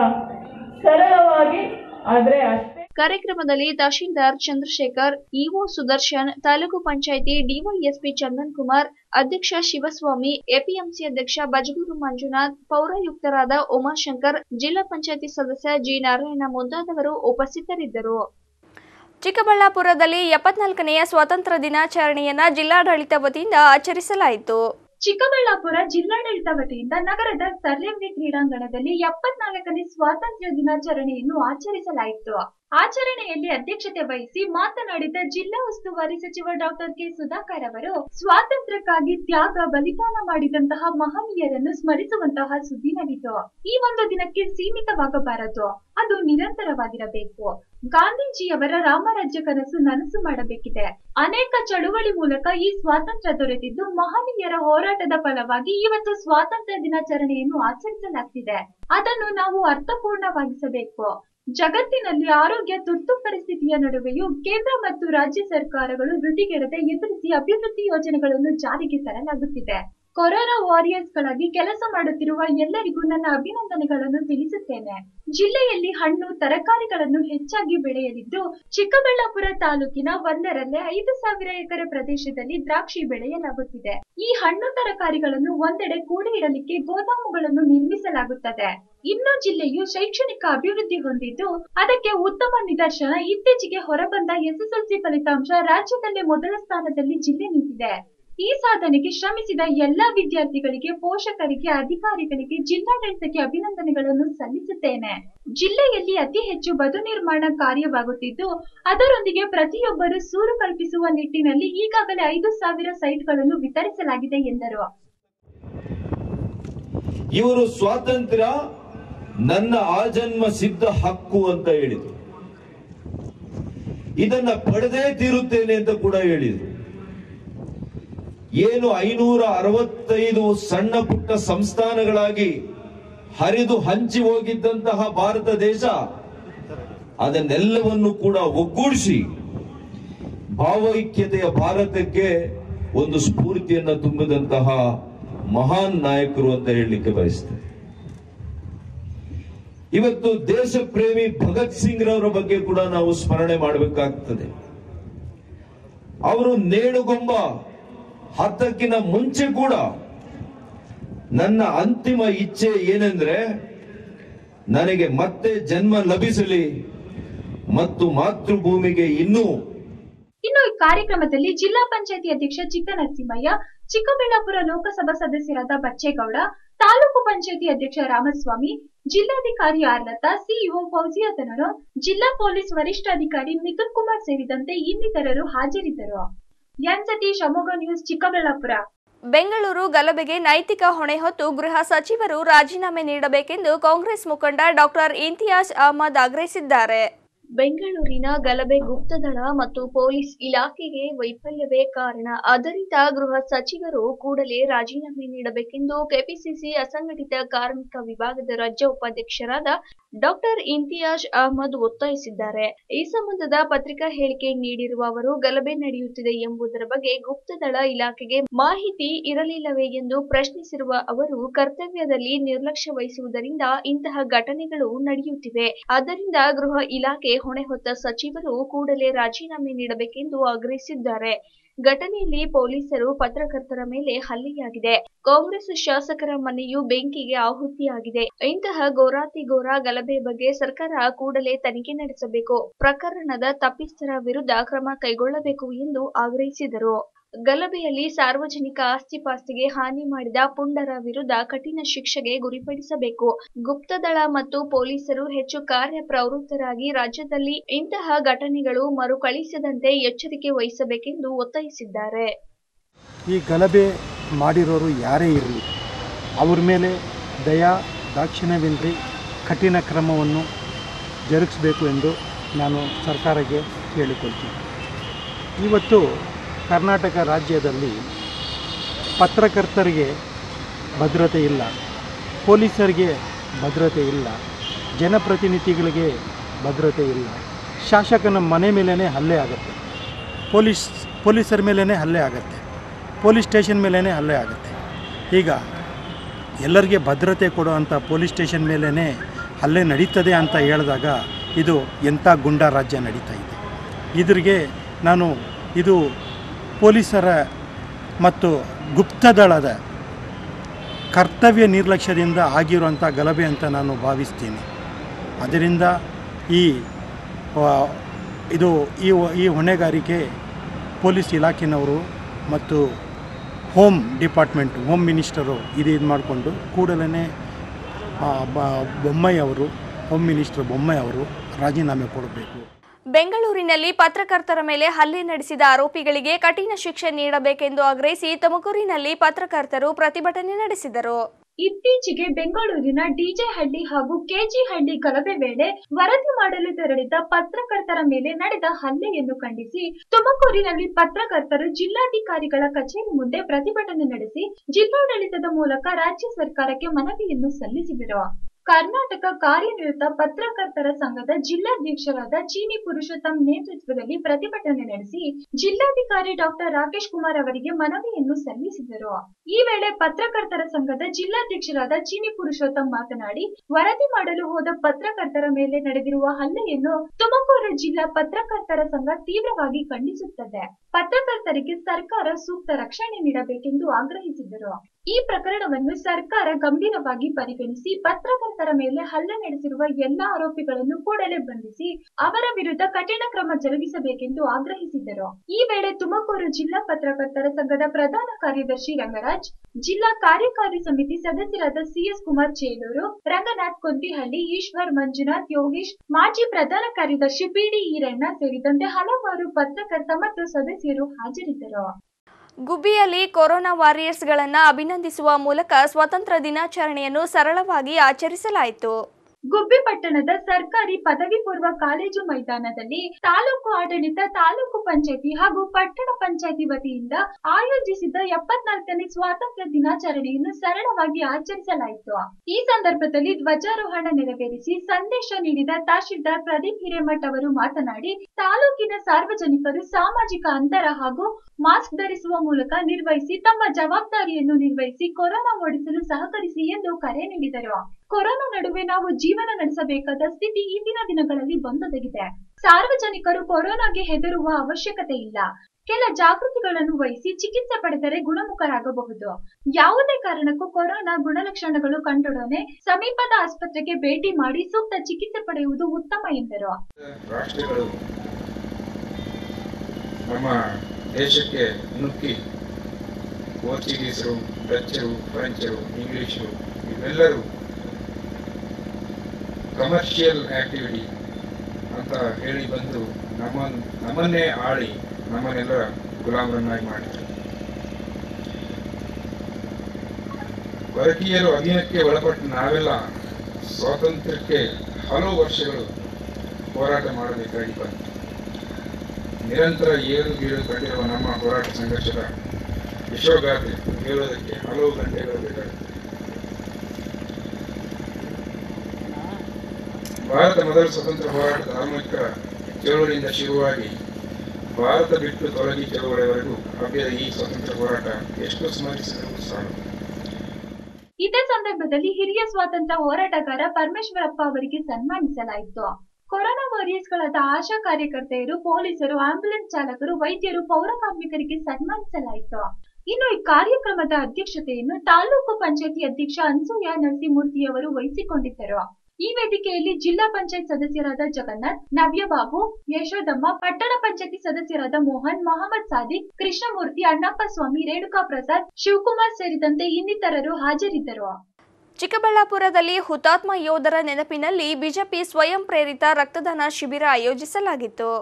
ಸರಳವಾಗಿ ಆದ್ರೆ ಅಷ್ಟೇ. ಕಾರ್ಯಕ್ರಮದಲ್ಲಿ ತಹಶೀಲ್ದಾರ್ ಚಂದ್ರಶೇಖರ್, ಇಒ ಸುದರ್ಶನ್, ತಾಲೂಕು ಪಂಚಾಯಿತಿ ಡಿವೈಎಸ್ಪಿ ಚಂದನ್ ಕುಮಾರ್, ಅಧ್ಯಕ್ಷ ಶಿವಸ್ವಾಮಿ, ಎಪಿಎಂಸಿ ಅಧ್ಯಕ್ಷ ಬಜಗೂರು ಮಂಜುನಾಥ್, ಪೌರಾಯುಕ್ತರಾದ ಉಮಾಶಂಕರ್, ಜಿಲ್ಲಾ ಪಂಚಾಯಿತಿ ಸದಸ್ಯ ಜಿ ನಾರಾಯಣ ಮುಂತಾದವರು ಉಪಸ್ಥಿತರಿದ್ದರು. ಚಿಕ್ಕಬಳ್ಳಾಪುರದಲ್ಲಿ ಎಪ್ಪತ್ನಾಲ್ಕನೆಯ ಸ್ವಾತಂತ್ರ್ಯ ದಿನಾಚರಣೆಯನ್ನ ಜಿಲ್ಲಾಡಳಿತ ವತಿಯಿಂದ ಆಚರಿಸಲಾಯಿತು. ಚಿಕ್ಕಬಳ್ಳಾಪುರ ಜಿಲ್ಲಾಡಳಿತ ವತಿಯಿಂದ ನಗರದ ಸರ್ಲೆಂವಿ ಕ್ರೀಡಾಂಗಣದಲ್ಲಿ ಎಪ್ಪತ್ನಾಲ್ಕನೇ ಸ್ವಾತಂತ್ರ್ಯ ದಿನಾಚರಣೆಯನ್ನು ಆಚರಿಸಲಾಯಿತು. ಆಚರಣೆಯಲ್ಲಿ ಅಧ್ಯಕ್ಷತೆ ವಹಿಸಿ ಮಾತನಾಡಿದ ಜಿಲ್ಲಾ ಉಸ್ತುವಾರಿ ಸಚಿವ ಡಾಕ್ಟರ್ ಕೆ ಸುಧಾಕರ್ ಅವರು, ಸ್ವಾತಂತ್ರ್ಯಕ್ಕಾಗಿ ತ್ಯಾಗ ಬಲಿದಾನ ಮಾಡಿದಂತಹ ಮಹನೀಯರನ್ನು ಸ್ಮರಿಸುವಂತಹ ಸುದಿನವಿದು. ಈ ಒಂದು ದಿನಕ್ಕೆ ಸೀಮಿತವಾಗಬಾರದು, ಅದು ನಿರಂತರವಾಗಿರಬೇಕು. ಗಾಂಧೀಜಿಯವರ ರಾಮರಾಜ್ಯ ಕನಸು ನನಸು ಮಾಡಬೇಕಿದೆ. ಅನೇಕ ಚಳುವಳಿ ಮೂಲಕ ಈ ಸ್ವಾತಂತ್ರ್ಯ ದೊರೆತಿದ್ದು, ಮಹನೀಯರ ಹೋರಾಟದ ಫಲವಾಗಿ ಇವತ್ತು ಸ್ವಾತಂತ್ರ್ಯ ದಿನಾಚರಣೆಯನ್ನು ಆಚರಿಸಲಾಗ್ತಿದೆ. ಅದನ್ನು ನಾವು ಅರ್ಥಪೂರ್ಣವಾಗಿಸಬೇಕು. ಜಗತ್ತಿನಲ್ಲಿ ಆರೋಗ್ಯ ತುರ್ತು ಪರಿಸ್ಥಿತಿಯ ನಡುವೆಯೂ ಕೇಂದ್ರ ಮತ್ತು ರಾಜ್ಯ ಸರ್ಕಾರಗಳು ಋಟಿಗೆಡದೆ ಎದುರಿಸಿ ಅಭಿವೃದ್ಧಿ ಯೋಜನೆಗಳನ್ನು ಜಾರಿಗೆ ತರಲಾಗುತ್ತಿದೆ. ಕೊರೋನಾ ವಾರಿಯರ್ಸ್ ಗಳಾಗಿ ಕೆಲಸ ಮಾಡುತ್ತಿರುವ ಎಲ್ಲರಿಗೂ ನನ್ನ ಅಭಿನಂದನೆಗಳನ್ನು ತಿಳಿಸುತ್ತೇನೆ. ಜಿಲ್ಲೆಯಲ್ಲಿ ಹಣ್ಣು ತರಕಾರಿಗಳನ್ನು ಹೆಚ್ಚಾಗಿ ಬೆಳೆಯಲಿದ್ದು, ಚಿಕ್ಕಬಳ್ಳಾಪುರ ತಾಲೂಕಿನ ಒಂದರಲ್ಲೇ ಐದು ಸಾವಿರ ಎಕರೆ ಪ್ರದೇಶದಲ್ಲಿ ದ್ರಾಕ್ಷಿ ಬೆಳೆಯಲಾಗುತ್ತಿದೆ. ಈ ಹಣ್ಣು ತರಕಾರಿಗಳನ್ನು ಒಂದೆಡೆ ಕೂಡಿ ಇಡಲಿಕ್ಕೆ ಗೋದಾಮುಗಳನ್ನು ನಿರ್ಮಿಸಲಾಗುತ್ತದೆ. ಇನ್ನು ಜಿಲ್ಲೆಯು ಶೈಕ್ಷಣಿಕ ಅಭಿವೃದ್ಧಿ ಹೊಂದಿದ್ದು, ಅದಕ್ಕೆ ಉತ್ತಮ ನಿದರ್ಶನ ಇತ್ತೀಚೆಗೆ ಹೊರಬಂದ ಎಸ್ಎಸ್ಎಲ್ಸಿ ಫಲಿತಾಂಶ ರಾಜ್ಯದಲ್ಲೇ ಮೊದಲ ಸ್ಥಾನದಲ್ಲಿ ಜಿಲ್ಲೆ ನಿಂತಿದೆ. ಈ ಸಾಧನೆಗೆ ಶ್ರಮಿಸಿದ ಎಲ್ಲಾ ವಿದ್ಯಾರ್ಥಿಗಳಿಗೆ, ಪೋಷಕರಿಗೆ, ಅಧಿಕಾರಿಗಳಿಗೆ, ಜಿಲ್ಲಾಡಳಿತಕ್ಕೆ ಅಭಿನಂದನೆಗಳನ್ನು ಸಲ್ಲಿಸುತ್ತೇನೆ. ಜಿಲ್ಲೆಯಲ್ಲಿ ಅತಿ ಹೆಚ್ಚು ಬದು ನಿರ್ಮಾಣ ಕಾರ್ಯವಾಗುತ್ತಿದ್ದು, ಅದರೊಂದಿಗೆ ಪ್ರತಿಯೊಬ್ಬರು ಸೂರು ಕಲ್ಪಿಸುವ ನಿಟ್ಟಿನಲ್ಲಿ ಈಗಾಗಲೇ ಐದು ಸಾವಿರ ಸೈಟ್ಗಳನ್ನು ವಿತರಿಸಲಾಗಿದೆ ಎಂದರು. ಇವರು ಸ್ವಾತಂತ್ರ್ಯ ನನ್ನ ಆಜನ್ಮ ಸಿದ್ಧ ಹಕ್ಕು ಅಂತ ಹೇಳಿದ್ರು. ಇದನ್ನ ಪಡೆದೇ ತೀರುತ್ತೇನೆ ಅಂತ ಕೂಡ ಹೇಳಿದ್ರು. ಏನು ಐನೂರ ಅರವತ್ತೈದು ಸಣ್ಣ ಪುಟ್ಟ ಸಂಸ್ಥಾನಗಳಾಗಿ ಹರಿದು ಹಂಚಿ ಹೋಗಿದ್ದಂತಹ ಭಾರತ ದೇಶ ಅದನ್ನೆಲ್ಲವನ್ನು ಕೂಡ ಒಗ್ಗೂಡಿಸಿ ಭಾವೈಕ್ಯತೆಯ ಭಾರತಕ್ಕೆ ಒಂದು ಸ್ಫೂರ್ತಿಯನ್ನ ತುಂಬಿದಂತಹ ಮಹಾನ್ ನಾಯಕರು ಅಂತ ಹೇಳಲಿಕ್ಕೆ ಬಯಸ್ತೇನೆ. ಇವತ್ತು ದೇಶ ಪ್ರೇಮಿ ಭಗತ್ ಸಿಂಗ್ ರವರ ಬಗ್ಗೆ ಕೂಡ ನಾವು ಸ್ಮರಣೆ ಮಾಡಬೇಕಾಗ್ತದೆ. ಅವರು ನೇಣುಗೊಂಬ ಹತ್ತಕ್ಕಿಂತ ಮುಂಚೆ ಕೂಡ ನನ್ನ ಅಂತಿಮ ಇಚ್ಛೆ ಏನೆಂದ್ರೆ, ನನಗೆ ಮತ್ತೆ ಜನ್ಮ ಲಭಿಸಲಿ ಮತ್ತು ಮಾತೃಭೂಮಿಗೆ ಇನ್ನೂ. ಇನ್ನು ಈ ಕಾರ್ಯಕ್ರಮದಲ್ಲಿ ಜಿಲ್ಲಾ ಪಂಚಾಯತಿ ಅಧ್ಯಕ್ಷ ಚಿಕ್ಕನರಸಿಂಹಯ್ಯ, ಚಿಕ್ಕಬಳ್ಳಾಪುರ ಲೋಕಸಭಾ ಸದಸ್ಯರಾದ ಬಚ್ಚೇಗೌಡ, ತಾಲೂಕು ಪಂಚಾಯತಿ ಅಧ್ಯಕ್ಷ ರಾಮಸ್ವಾಮಿ, ಜಿಲ್ಲಾಧಿಕಾರಿ ಆರ್ಲತಾ, ಸಿಇಒ ಫೌಜಿಯಾ ತನರು, ಜಿಲ್ಲಾ ಪೊಲೀಸ್ ವರಿಷ್ಠಾಧಿಕಾರಿ ಮಿಥುನ್ ಕುಮಾರ್ ಸೇರಿದಂತೆ ಇನ್ನಿತರರು ಹಾಜರಿದ್ದರು. N Satish, Amogha news, Chikkaballapur. ಬೆಂಗಳೂರು ಗಲಭೆಗೆ ನೈತಿಕ ಹೊಣೆ ಹೊತ್ತು ಗೃಹ ಸಚಿವರು ರಾಜೀನಾಮೆ ನೀಡಬೇಕೆಂದು ಕಾಂಗ್ರೆಸ್ ಮುಖಂಡ ಡಾಕ್ಟರ್ ಇಂತಿಯಾಜ್ ಅಹಮದ್ ಆಗ್ರಹಿಸಿದ್ದಾರೆ. ಬೆಂಗಳೂರಿನ ಗಲಭೆ ಗುಪ್ತದಳ ಮತ್ತು ಪೊಲೀಸ್ ಇಲಾಖೆಗೆ ವೈಫಲ್ಯವೇ ಕಾರಣ. ಆದ್ದರಿಂದ ಗೃಹ ಸಚಿವರು ಕೂಡಲೇ ರಾಜೀನಾಮೆ ನೀಡಬೇಕೆಂದು ಕೆಪಿಸಿಸಿ ಅಸಂಘಟಿತ ಕಾರ್ಮಿಕ ವಿಭಾಗದ ರಾಜ್ಯ ಉಪಾಧ್ಯಕ್ಷರಾದ ಡಾಕ್ಟರ್ ಇಂತಿಯಾಜ್ ಅಹಮದ್ ಒತ್ತಾಯಿಸಿದ್ದಾರೆ. ಈ ಸಂಬಂಧದ ಪತ್ರಿಕಾ ಹೇಳಿಕೆ ನೀಡಿರುವ ಅವರು, ಗಲಭೆ ನಡೆಯುತ್ತಿದೆ ಎಂಬುದರ ಬಗ್ಗೆ ಗುಪ್ತದಳ ಇಲಾಖೆಗೆ ಮಾಹಿತಿ ಇರಲಿಲ್ಲವೇ ಎಂದು ಪ್ರಶ್ನಿಸಿರುವ ಅವರು, ಕರ್ತವ್ಯದಲ್ಲಿ ನಿರ್ಲಕ್ಷ್ಯ ವಹಿಸುವುದರಿಂದ ಇಂತಹ ಘಟನೆಗಳು ನಡೆಯುತ್ತಿವೆ. ಆದ್ದರಿಂದ ಗೃಹ ಇಲಾಖೆ ಹೊಣೆ ಹೊತ್ತ ಸಚಿವರು ಕೂಡಲೇ ರಾಜೀನಾಮೆ ನೀಡಬೇಕೆಂದು ಆಗ್ರಹಿಸಿದ್ದಾರೆ. ಘಟನೆಯಲ್ಲಿ ಪೊಲೀಸರು ಪತ್ರಕರ್ತರ ಮೇಲೆ ಹಲ್ಲೆಯಾಗಿದೆ. ಕಾಂಗ್ರೆಸ್ ಶಾಸಕರ ಮನೆಯು ಬೆಂಕಿಗೆ ಆಹುತಿಯಾಗಿದೆ. ಇಂತಹ ಘೋರಾತಿಘೋರ ಗಲಭೆ ಬಗ್ಗೆ ಸರ್ಕಾರ ಕೂಡಲೇ ತನಿಖೆ ನಡೆಸಬೇಕು. ಪ್ರಕರಣದ ತಪ್ಪಿಸ್ಥರ ವಿರುದ್ಧ ಕ್ರಮ ಕೈಗೊಳ್ಳಬೇಕು ಎಂದು ಆಗ್ರಹಿಸಿದರು. ಗಲಭೆಯಲ್ಲಿ ಸಾರ್ವಜನಿಕ ಆಸ್ತಿಪಾಸ್ತಿಗೆ ಹಾನಿ ಮಾಡಿದ ಪುಂಡರ ವಿರುದ್ಧ ಕಠಿಣ ಶಿಕ್ಷೆಗೆ ಗುರಿಪಡಿಸಬೇಕು. ಗುಪ್ತದಳ ಮತ್ತು ಪೊಲೀಸರು ಹೆಚ್ಚು ಕಾರ್ಯಪ್ರವೃತ್ತರಾಗಿ ರಾಜ್ಯದಲ್ಲಿ ಇಂತಹ ಘಟನೆಗಳು ಮರುಕಳಿಸದಂತೆ ಎಚ್ಚರಿಕೆ ವಹಿಸಬೇಕೆಂದು ಒತ್ತಾಯಿಸಿದ್ದಾರೆ. ಈ ಗಲಭೆ ಮಾಡಿರೋರು ಯಾರೇ ಇರಲಿ, ಅವ್ರ ಮೇಲೆ ದಯಾ ದಾಕ್ಷಿಣ್ಯವಿಲ್ಲದೆ ಕಠಿಣ ಕ್ರಮವನ್ನು ಜರುಗಿಸಬೇಕು ಎಂದು ನಾನು ಸರ್ಕಾರಕ್ಕೆ ಕೇಳಿಕೊಳ್ತೀನಿ. ಇವತ್ತು ಕರ್ನಾಟಕ ರಾಜ್ಯದಲ್ಲಿ ಪತ್ರಕರ್ತರಿಗೆ ಭದ್ರತೆ ಇಲ್ಲ, ಪೊಲೀಸರಿಗೆ ಭದ್ರತೆ ಇಲ್ಲ, ಜನಪ್ರತಿನಿಧಿಗಳಿಗೆ ಭದ್ರತೆ ಇಲ್ಲ. ಶಾಸಕನ ಮನೆ ಮೇಲೇ ಹಲ್ಲೆ ಆಗುತ್ತೆ, ಪೊಲೀಸ್ ಪೊಲೀಸರ ಮೇಲೇ ಹಲ್ಲೆ ಆಗುತ್ತೆ, ಪೊಲೀಸ್ ಸ್ಟೇಷನ್ ಮೇಲೇ ಹಲ್ಲೆ ಆಗುತ್ತೆ. ಈಗ ಎಲ್ಲರಿಗೆ ಭದ್ರತೆ ಕೊಡುವಂಥ ಪೊಲೀಸ್ ಸ್ಟೇಷನ್ ಮೇಲೇ ಹಲ್ಲೆ ನಡೀತದೆ ಅಂತ ಹೇಳಿದಾಗ ಇದು ಎಂಥ ಗುಂಡಾ ರಾಜ್ಯ ನಡೀತಾ ಇದೆ. ಇದ್ರಿಗೆ ನಾನು ಇದು ಪೊಲೀಸರ ಮತ್ತು ಗುಪ್ತದಳದ ಕರ್ತವ್ಯ ನಿರ್ಲಕ್ಷ್ಯದಿಂದ ಆಗಿರುವಂಥ ಗಲಭೆ ಅಂತ ನಾನು ಭಾವಿಸ್ತೀನಿ. ಅದರಿಂದ ಈ ಇದು ಈ ಈ ಹೊಣೆಗಾರಿಕೆ ಪೊಲೀಸ್ ಇಲಾಖೆನವರು ಮತ್ತು ಹೋಮ್ ಡಿಪಾರ್ಟ್ಮೆಂಟ್ ಹೋಮ್ ಮಿನಿಸ್ಟರು ಇದು ಇದು ಮಾಡಿಕೊಂಡು ಕೂಡಲೇ ಬೊಮ್ಮಾಯಿ ಅವರು ಹೋಮ್ ಮಿನಿಸ್ಟರ್ ಬೊಮ್ಮಾಯಿ ಅವರು ರಾಜೀನಾಮೆ ಕೊಡಬೇಕು. ಬೆಂಗಳೂರಿನಲ್ಲಿ ಪತ್ರಕರ್ತರ ಮೇಲೆ ಹಲ್ಲೆ ನಡೆಸಿದ ಆರೋಪಿಗಳಿಗೆ ಕಠಿಣ ಶಿಕ್ಷೆ ನೀಡಬೇಕೆಂದು ಆಗ್ರಹಿಸಿ ತುಮಕೂರಿನಲ್ಲಿ ಪತ್ರಕರ್ತರು ಪ್ರತಿಭಟನೆ ನಡೆಸಿದರು. ಇತ್ತೀಚೆಗೆ ಬೆಂಗಳೂರಿನ ಡಿಜೆ ಹಳ್ಳಿ ಹಾಗೂ ಕೆಜಿ ಹಳ್ಳಿ ಗಲಭೆ ವೇಳೆ ವರದಿ ಮಾಡಲು ತೆರಳಿದ್ದ ಪತ್ರಕರ್ತರ ಮೇಲೆ ನಡೆದ ಹಲ್ಲೆಯನ್ನು ಖಂಡಿಸಿ ತುಮಕೂರಿನಲ್ಲಿ ಪತ್ರಕರ್ತರು ಜಿಲ್ಲಾಧಿಕಾರಿಗಳ ಕಚೇರಿ ಮುಂದೆ ಪ್ರತಿಭಟನೆ ನಡೆಸಿ ಜಿಲ್ಲಾಡಳಿತದ ಮೂಲಕ ರಾಜ್ಯ ಸರ್ಕಾರಕ್ಕೆ ಮನವಿಯನ್ನು ಸಲ್ಲಿಸಿದರು. ಕರ್ನಾಟಕ ಕಾರ್ಯನಿರತ ಪತ್ರಕರ್ತರ ಸಂಘದ ಜಿಲ್ಲಾಧ್ಯಕ್ಷರಾದ ಚೀನಿ ಪುರುಷೋತ್ತಮ್ ನೇತೃತ್ವದಲ್ಲಿ ಪ್ರತಿಭಟನೆ ನಡೆಸಿ ಜಿಲ್ಲಾಧಿಕಾರಿ ಡಾಕ್ಟರ್ ರಾಕೇಶ್ ಕುಮಾರ್ ಅವರಿಗೆ ಮನವಿಯನ್ನು ಸಲ್ಲಿಸಿದರು. ಈ ವೇಳೆ ಪತ್ರಕರ್ತರ ಸಂಘದ ಜಿಲ್ಲಾಧ್ಯಕ್ಷರಾದ ಚೀನಿ ಪುರುಷೋತ್ತಮ್ ಮಾತನಾಡಿ, ವರದಿ ಮಾಡಲು ಹೋದ ಪತ್ರಕರ್ತರ ಮೇಲೆ ನಡೆದಿರುವ ಹಲ್ಲೆಯನ್ನು ತುಮಕೂರು ಜಿಲ್ಲಾ ಪತ್ರಕರ್ತರ ಸಂಘ ತೀವ್ರವಾಗಿ ಖಂಡಿಸುತ್ತದೆ. ಪತ್ರಕರ್ತರಿಗೆ ಸರ್ಕಾರ ಸೂಕ್ತ ರಕ್ಷಣೆ ನೀಡಬೇಕೆಂದು ಆಗ್ರಹಿಸಿದರು. ಈ ಪ್ರಕರಣವನ್ನು ಸರ್ಕಾರ ಗಂಭೀರವಾಗಿ ಪರಿಗಣಿಸಿ ಪತ್ರಕರ್ತರ ಮೇಲೆ ಹಲ್ಲೆ ನಡೆಸಿರುವ ಎಲ್ಲಾ ಆರೋಪಿಗಳನ್ನು ಕೂಡಲೇ ಬಂಧಿಸಿ ಅವರ ವಿರುದ್ಧ ಕಠಿಣ ಕ್ರಮ ಜರುಗಿಸಬೇಕೆಂದು ಆಗ್ರಹಿಸಿದರು. ಈ ವೇಳೆ ತುಮಕೂರು ಜಿಲ್ಲಾ ಪತ್ರಕರ್ತರ ಸಂಘದ ಪ್ರಧಾನ ಕಾರ್ಯದರ್ಶಿ ರಂಗರಾಜ್, ಜಿಲ್ಲಾ ಕಾರ್ಯಕಾರಿ ಸಮಿತಿ ಸದಸ್ಯರಾದ ಸಿಎಸ್ ಕುಮಾರ್ ಚೇಲೂರು, ರಂಗನಾಥ್ ಕೊಂತಿಹಳ್ಳಿ, ಈಶ್ವರ್, ಮಂಜುನಾಥ್, ಯೋಗೀಶ್, ಮಾಜಿ ಪ್ರಧಾನ ಕಾರ್ಯದರ್ಶಿ ಪಿಡಿ ಈರಣ್ಣ ಸೇರಿದಂತೆ ಹಲವಾರು ಪತ್ರಕರ್ತ ಮತ್ತು ಸದಸ್ಯರು ಹಾಜರಿದ್ದರು. ಗುಬ್ಬಿಯಲ್ಲಿ ಕೊರೋನಾ ವಾರಿಯರ್ಸ್ಗಳನ್ನು ಅಭಿನಂದಿಸುವ ಮೂಲಕ ಸ್ವಾತಂತ್ರ್ಯ ದಿನಾಚರಣೆಯನ್ನು ಸರಳವಾಗಿ ಆಚರಿಸಲಾಯಿತು. ಗುಬ್ಬಿ ಪಟ್ಟಣದ ಸರ್ಕಾರಿ ಪದವಿ ಪೂರ್ವ ಕಾಲೇಜು ಮೈದಾನದಲ್ಲಿ ತಾಲೂಕು ಆಡಳಿತ, ತಾಲೂಕು ಪಂಚಾಯತಿ ಹಾಗೂ ಪಟ್ಟಣ ಪಂಚಾಯತಿ ವತಿಯಿಂದ ಆಯೋಜಿಸಿದ್ದ ಎಪ್ಪತ್ನಾಲ್ಕನೇ ಸ್ವಾತಂತ್ರ್ಯ ದಿನಾಚರಣೆಯನ್ನು ಸರಳವಾಗಿ ಆಚರಿಸಲಾಯಿತು. ಈ ಸಂದರ್ಭದಲ್ಲಿ ಧ್ವಜಾರೋಹಣ ನೆರವೇರಿಸಿ ಸಂದೇಶ ನೀಡಿದ ತಹಶೀಲ್ದಾರ್ ಪ್ರದೀಪ್ ಹಿರೇಮಠ್ ಅವರು ಮಾತನಾಡಿ, ತಾಲೂಕಿನ ಸಾರ್ವಜನಿಕರು ಸಾಮಾಜಿಕ ಅಂತರ ಹಾಗೂ ಮಾಸ್ಕ್ ಧರಿಸುವ ಮೂಲಕ ನಿರ್ವಹಿಸಿ ತಮ್ಮ ಜವಾಬ್ದಾರಿಯನ್ನು ನಿರ್ವಹಿಸಿ ಕೊರೋನಾ ಓಡಿಸಲು ಸಹಕರಿಸಿ ಎಂದು ಕರೆ ನೀಡಿದರು. ಕೊರೋನಾ ನಡುವೆ ನಾವು ಜೀವನ ನಡೆಸಬೇಕಾದ ಸ್ಥಿತಿ ಇಂದಿನ ದಿನಗಳಲ್ಲಿ ಬಂದೊದಗಿದೆ. ಸಾರ್ವಜನಿಕರು ಕೊರೋನಾಗೆ ಹೆದರುವ ಅವಶ್ಯಕತೆ ಇಲ್ಲ. ಕೆಲ ಜಾಗೃತಿಗಳನ್ನು ವಹಿಸಿ ಚಿಕಿತ್ಸೆ ಪಡೆದರೆ ಗುಣಮುಖರಾಗಬಹುದು. ಯಾವುದೇ ಕಾರಣಕ್ಕೂ ಕೊರೋನಾ ಗುಣಲಕ್ಷಣಗಳು ಕಂಡೊಡನೆ ಸಮೀಪದ ಆಸ್ಪತ್ರೆಗೆ ಭೇಟಿ ಮಾಡಿ ಸೂಕ್ತ ಚಿಕಿತ್ಸೆ ಪಡೆಯುವುದು ಉತ್ತಮ ಎಂದರು. ರಾಷ್ಟ್ರಗಳು ನಮ್ಮ ದೇಶಕ್ಕೆ ನುಗ್ಗಿ ಪೋರ್ಚುಗೀಸರು, ಡಚ್ಚರು, ಫ್ರೆಂಚರು, ಇಂಗ್ಲಿಷರು ಇವೆಲ್ಲರೂ ಕಮರ್ಷಿಯಲ್ ಆಕ್ಟಿವಿಟಿ ಅಂತ ಹೇಳಿ ಬಂದು ನಮ್ಮ ನಮ್ಮನ್ನೇ ಆಳಿ ನಮ್ಮನ್ನೆಲ್ಲ ಗುಲಾಮರನ್ನಾಗಿ ಮಾಡಿದರು. ಪರಕೀಯರು ಅಧೀನಕ್ಕೆ ಒಳಪಟ್ಟು ನಾವೆಲ್ಲ ಸ್ವಾತಂತ್ರ್ಯಕ್ಕೆ ಹಲವು ವರ್ಷಗಳು ಹೋರಾಟ ಮಾಡಬೇಕಾಗಿ ಬಂತು. ನಿರಂತರ ಏರು ಬೀಳು ಕಂಡಿರುವ ನಮ್ಮ ಹೋರಾಟ ಸಂಘರ್ಷದ ಯಶೋಗಾಥೆ ಹೇಳುವುದಕ್ಕೆ ಹಲವು ಗಂಟೆಗಳು ಬೇಕಾಗುತ್ತೆ. ಭಾರತ ಮೊದಲ ಸ್ವತಂತ್ರ ಹೋರಾಟ ಧಾರ್ಮಿಕ ಚಳುವಳಿಯಿಂದ ಶುರುವಾಗಿ ಭಾರತ ಬಿಟ್ಟು ತೊಲಗಿ ಚಳುವಳಿವರೆಗೂ ಹಬ್ಬಿದ ಈ ಸ್ವತಂತ್ರ ಹೋರಾಟ ಎಷ್ಟು ಸ್ಮರಿಸಿದರೂ ಸಾಕು. ಇದೇ ಸಂದರ್ಭದಲ್ಲಿ ಹಿರಿಯ ಸ್ವಾತಂತ್ರ್ಯ ಹೋರಾಟಗಾರ ಪರಮೇಶ್ವರಪ್ಪ ಅವರಿಗೆ ಸನ್ಮಾನಿಸಲಾಯಿತು. ಕೊರೋನಾ ವಾರಿಯರ್ಸ್ಗಳಾದ ಆಶಾ ಕಾರ್ಯಕರ್ತೆಯರು, ಪೊಲೀಸರು, ಆಂಬ್ಯುಲೆನ್ಸ್ ಚಾಲಕರು, ವೈದ್ಯರು, ಪೌರ ಕಾರ್ಮಿಕರಿಗೆ ಸನ್ಮಾನಿಸಲಾಯಿತು. ಇನ್ನು ಈ ಕಾರ್ಯಕ್ರಮದ ಅಧ್ಯಕ್ಷತೆಯನ್ನು ತಾಲೂಕು ಪಂಚಾಯತಿ ಅಧ್ಯಕ್ಷ ಅನ್ಸೂಯ ನರಸಿಂಹಮೂರ್ತಿಯವರು ವಹಿಸಿಕೊಂಡಿದ್ದರು. ಈ ವೇದಿಕೆಯಲ್ಲಿ ಜಿಲ್ಲಾ ಪಂಚಾಯತ್ ಸದಸ್ಯರಾದ ಜಗನ್ನಾಥ್, ನವ್ಯಬಾಬು, ಯಶೋದಮ್ಮ, ಪಟ್ಟಣ ಪಂಚಾಯತಿ ಸದಸ್ಯರಾದ ಮೋಹನ್, ಮೊಹಮ್ಮದ್ ಸಾದಿಕ್, ಕೃಷ್ಣಮೂರ್ತಿ, ಅಣ್ಣಪ್ಪ ಸ್ವಾಮಿ, ರೇಣುಕಾ ಪ್ರಸಾದ್, ಶಿವಕುಮಾರ್ ಸೇರಿದಂತೆ ಇನ್ನಿತರರು ಹಾಜರಿದ್ದರು. ಚಿಕ್ಕಬಳ್ಳಾಪುರದಲ್ಲಿ ಹುತಾತ್ಮ ಯೋಧರ ನೆನಪಿನಲ್ಲಿ ಬಿಜೆಪಿ ಸ್ವಯಂ ಪ್ರೇರಿತ ರಕ್ತದಾನ ಶಿಬಿರ ಆಯೋಜಿಸಲಾಗಿತ್ತು.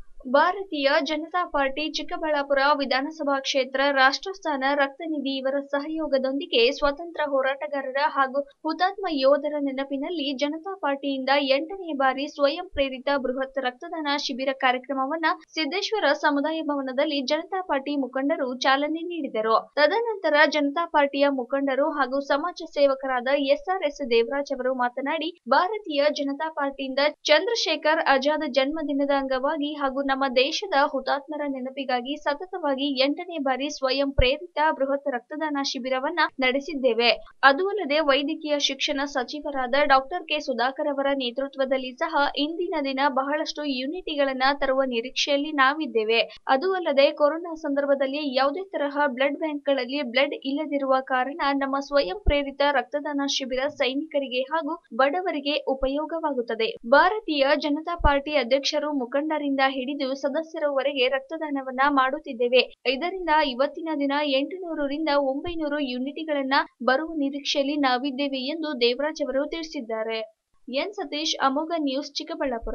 ಭಾರತೀಯ ಜನತಾ ಪಾರ್ಟಿ ಚಿಕ್ಕಬಳ್ಳಾಪುರ ವಿಧಾನಸಭಾ ಕ್ಷೇತ್ರ ರಾಷ್ಟ್ರಸ್ಥಾನ ರಕ್ತನಿಧಿ ಇವರ ಸಹಯೋಗದೊಂದಿಗೆ ಸ್ವತಂತ್ರ ಹೋರಾಟಗಾರರ ಹಾಗೂ ಹುತಾತ್ಮ ಯೋಧರ ನೆನಪಿನಲ್ಲಿ ಜನತಾ ಪಾರ್ಟಿಯಿಂದ ಎಂಟನೇ ಬಾರಿ ಸ್ವಯಂ ಪ್ರೇರಿತ ಬೃಹತ್ ರಕ್ತದಾನ ಶಿಬಿರ ಕಾರ್ಯಕ್ರಮವನ್ನ ಸಿದ್ದೇಶ್ವರ ಸಮುದಾಯ ಭವನದಲ್ಲಿ ಜನತಾ ಪಾರ್ಟಿ ಮುಖಂಡರು ಚಾಲನೆ ನೀಡಿದರು. ತದನಂತರ ಜನತಾ ಪಾರ್ಟಿಯ ಮುಖಂಡರು ಹಾಗೂ ಸಮಾಜ ಸೇವಕರಾದ ಎಸ್ಆರ್ಎಸ್ ದೇವರಾಜ್ ಅವರು ಮಾತನಾಡಿ, ಭಾರತೀಯ ಜನತಾ ಪಾರ್ಟಿಯಿಂದ ಚಂದ್ರಶೇಖರ್ ಆಜಾದ್ ಜನ್ಮದಿನದ ಅಂಗವಾಗಿ ಹಾಗೂ ನಮ್ಮ ದೇಶದ ಹುತಾತ್ಮರ ನೆನಪಿಗಾಗಿ ಸತತವಾಗಿ ಎಂಟನೇ ಬಾರಿ ಸ್ವಯಂ ಪ್ರೇರಿತ ಬೃಹತ್ ರಕ್ತದಾನ ಶಿಬಿರವನ್ನ ನಡೆಸಿದ್ದೇವೆ. ಅದು ಅಲ್ಲದೆ ವೈದ್ಯಕೀಯ ಶಿಕ್ಷಣ ಸಚಿವರಾದ ಡಾಕ್ಟರ್ ಕೆ ಸುಧಾಕರ್ ಅವರ ನೇತೃತ್ವದಲ್ಲಿ ಸಹ ಇಂದಿನ ದಿನ ಬಹಳಷ್ಟು ಯೂನಿಟಿಗಳನ್ನ ತರುವ ನಿರೀಕ್ಷೆಯಲ್ಲಿ ನಾವಿದ್ದೇವೆ. ಅದು ಅಲ್ಲದೆ ಕೊರೋನಾ ಸಂದರ್ಭದಲ್ಲಿ ಯಾವುದೇ ತರಹ ಬ್ಲಡ್ ಬ್ಯಾಂಕ್ಗಳಲ್ಲಿ ಬ್ಲಡ್ ಇಲ್ಲದಿರುವ ಕಾರಣ ನಮ್ಮ ಸ್ವಯಂ ಪ್ರೇರಿತ ರಕ್ತದಾನ ಶಿಬಿರ ಸೈನಿಕರಿಗೆ ಹಾಗೂ ಬಡವರಿಗೆ ಉಪಯೋಗವಾಗುತ್ತದೆ. ಭಾರತೀಯ ಜನತಾ ಪಾರ್ಟಿ ಅಧ್ಯಕ್ಷರು ಮುಖಂಡರಿಂದ ಹಿಡಿದು ಸದಸ್ಯರವರೆಗೆ ರಕ್ತದಾನವನ್ನ ಮಾಡುತ್ತಿದ್ದೇವೆ. ಇದರಿಂದ ಇವತ್ತಿನ ದಿನ ಎಂಟುನೂರರಿಂದ ಒಂಬೈನೂರು ಯೂನಿಟ್ಗಳನ್ನ ಬರುವ ನಿರೀಕ್ಷೆಯಲ್ಲಿ ನಾವಿದ್ದೇವೆ ಎಂದು ದೇವರಾಜ್ ಅವರು ತಿಳಿಸಿದ್ದಾರೆ. N Satish, Amogha news, Chikkaballapur.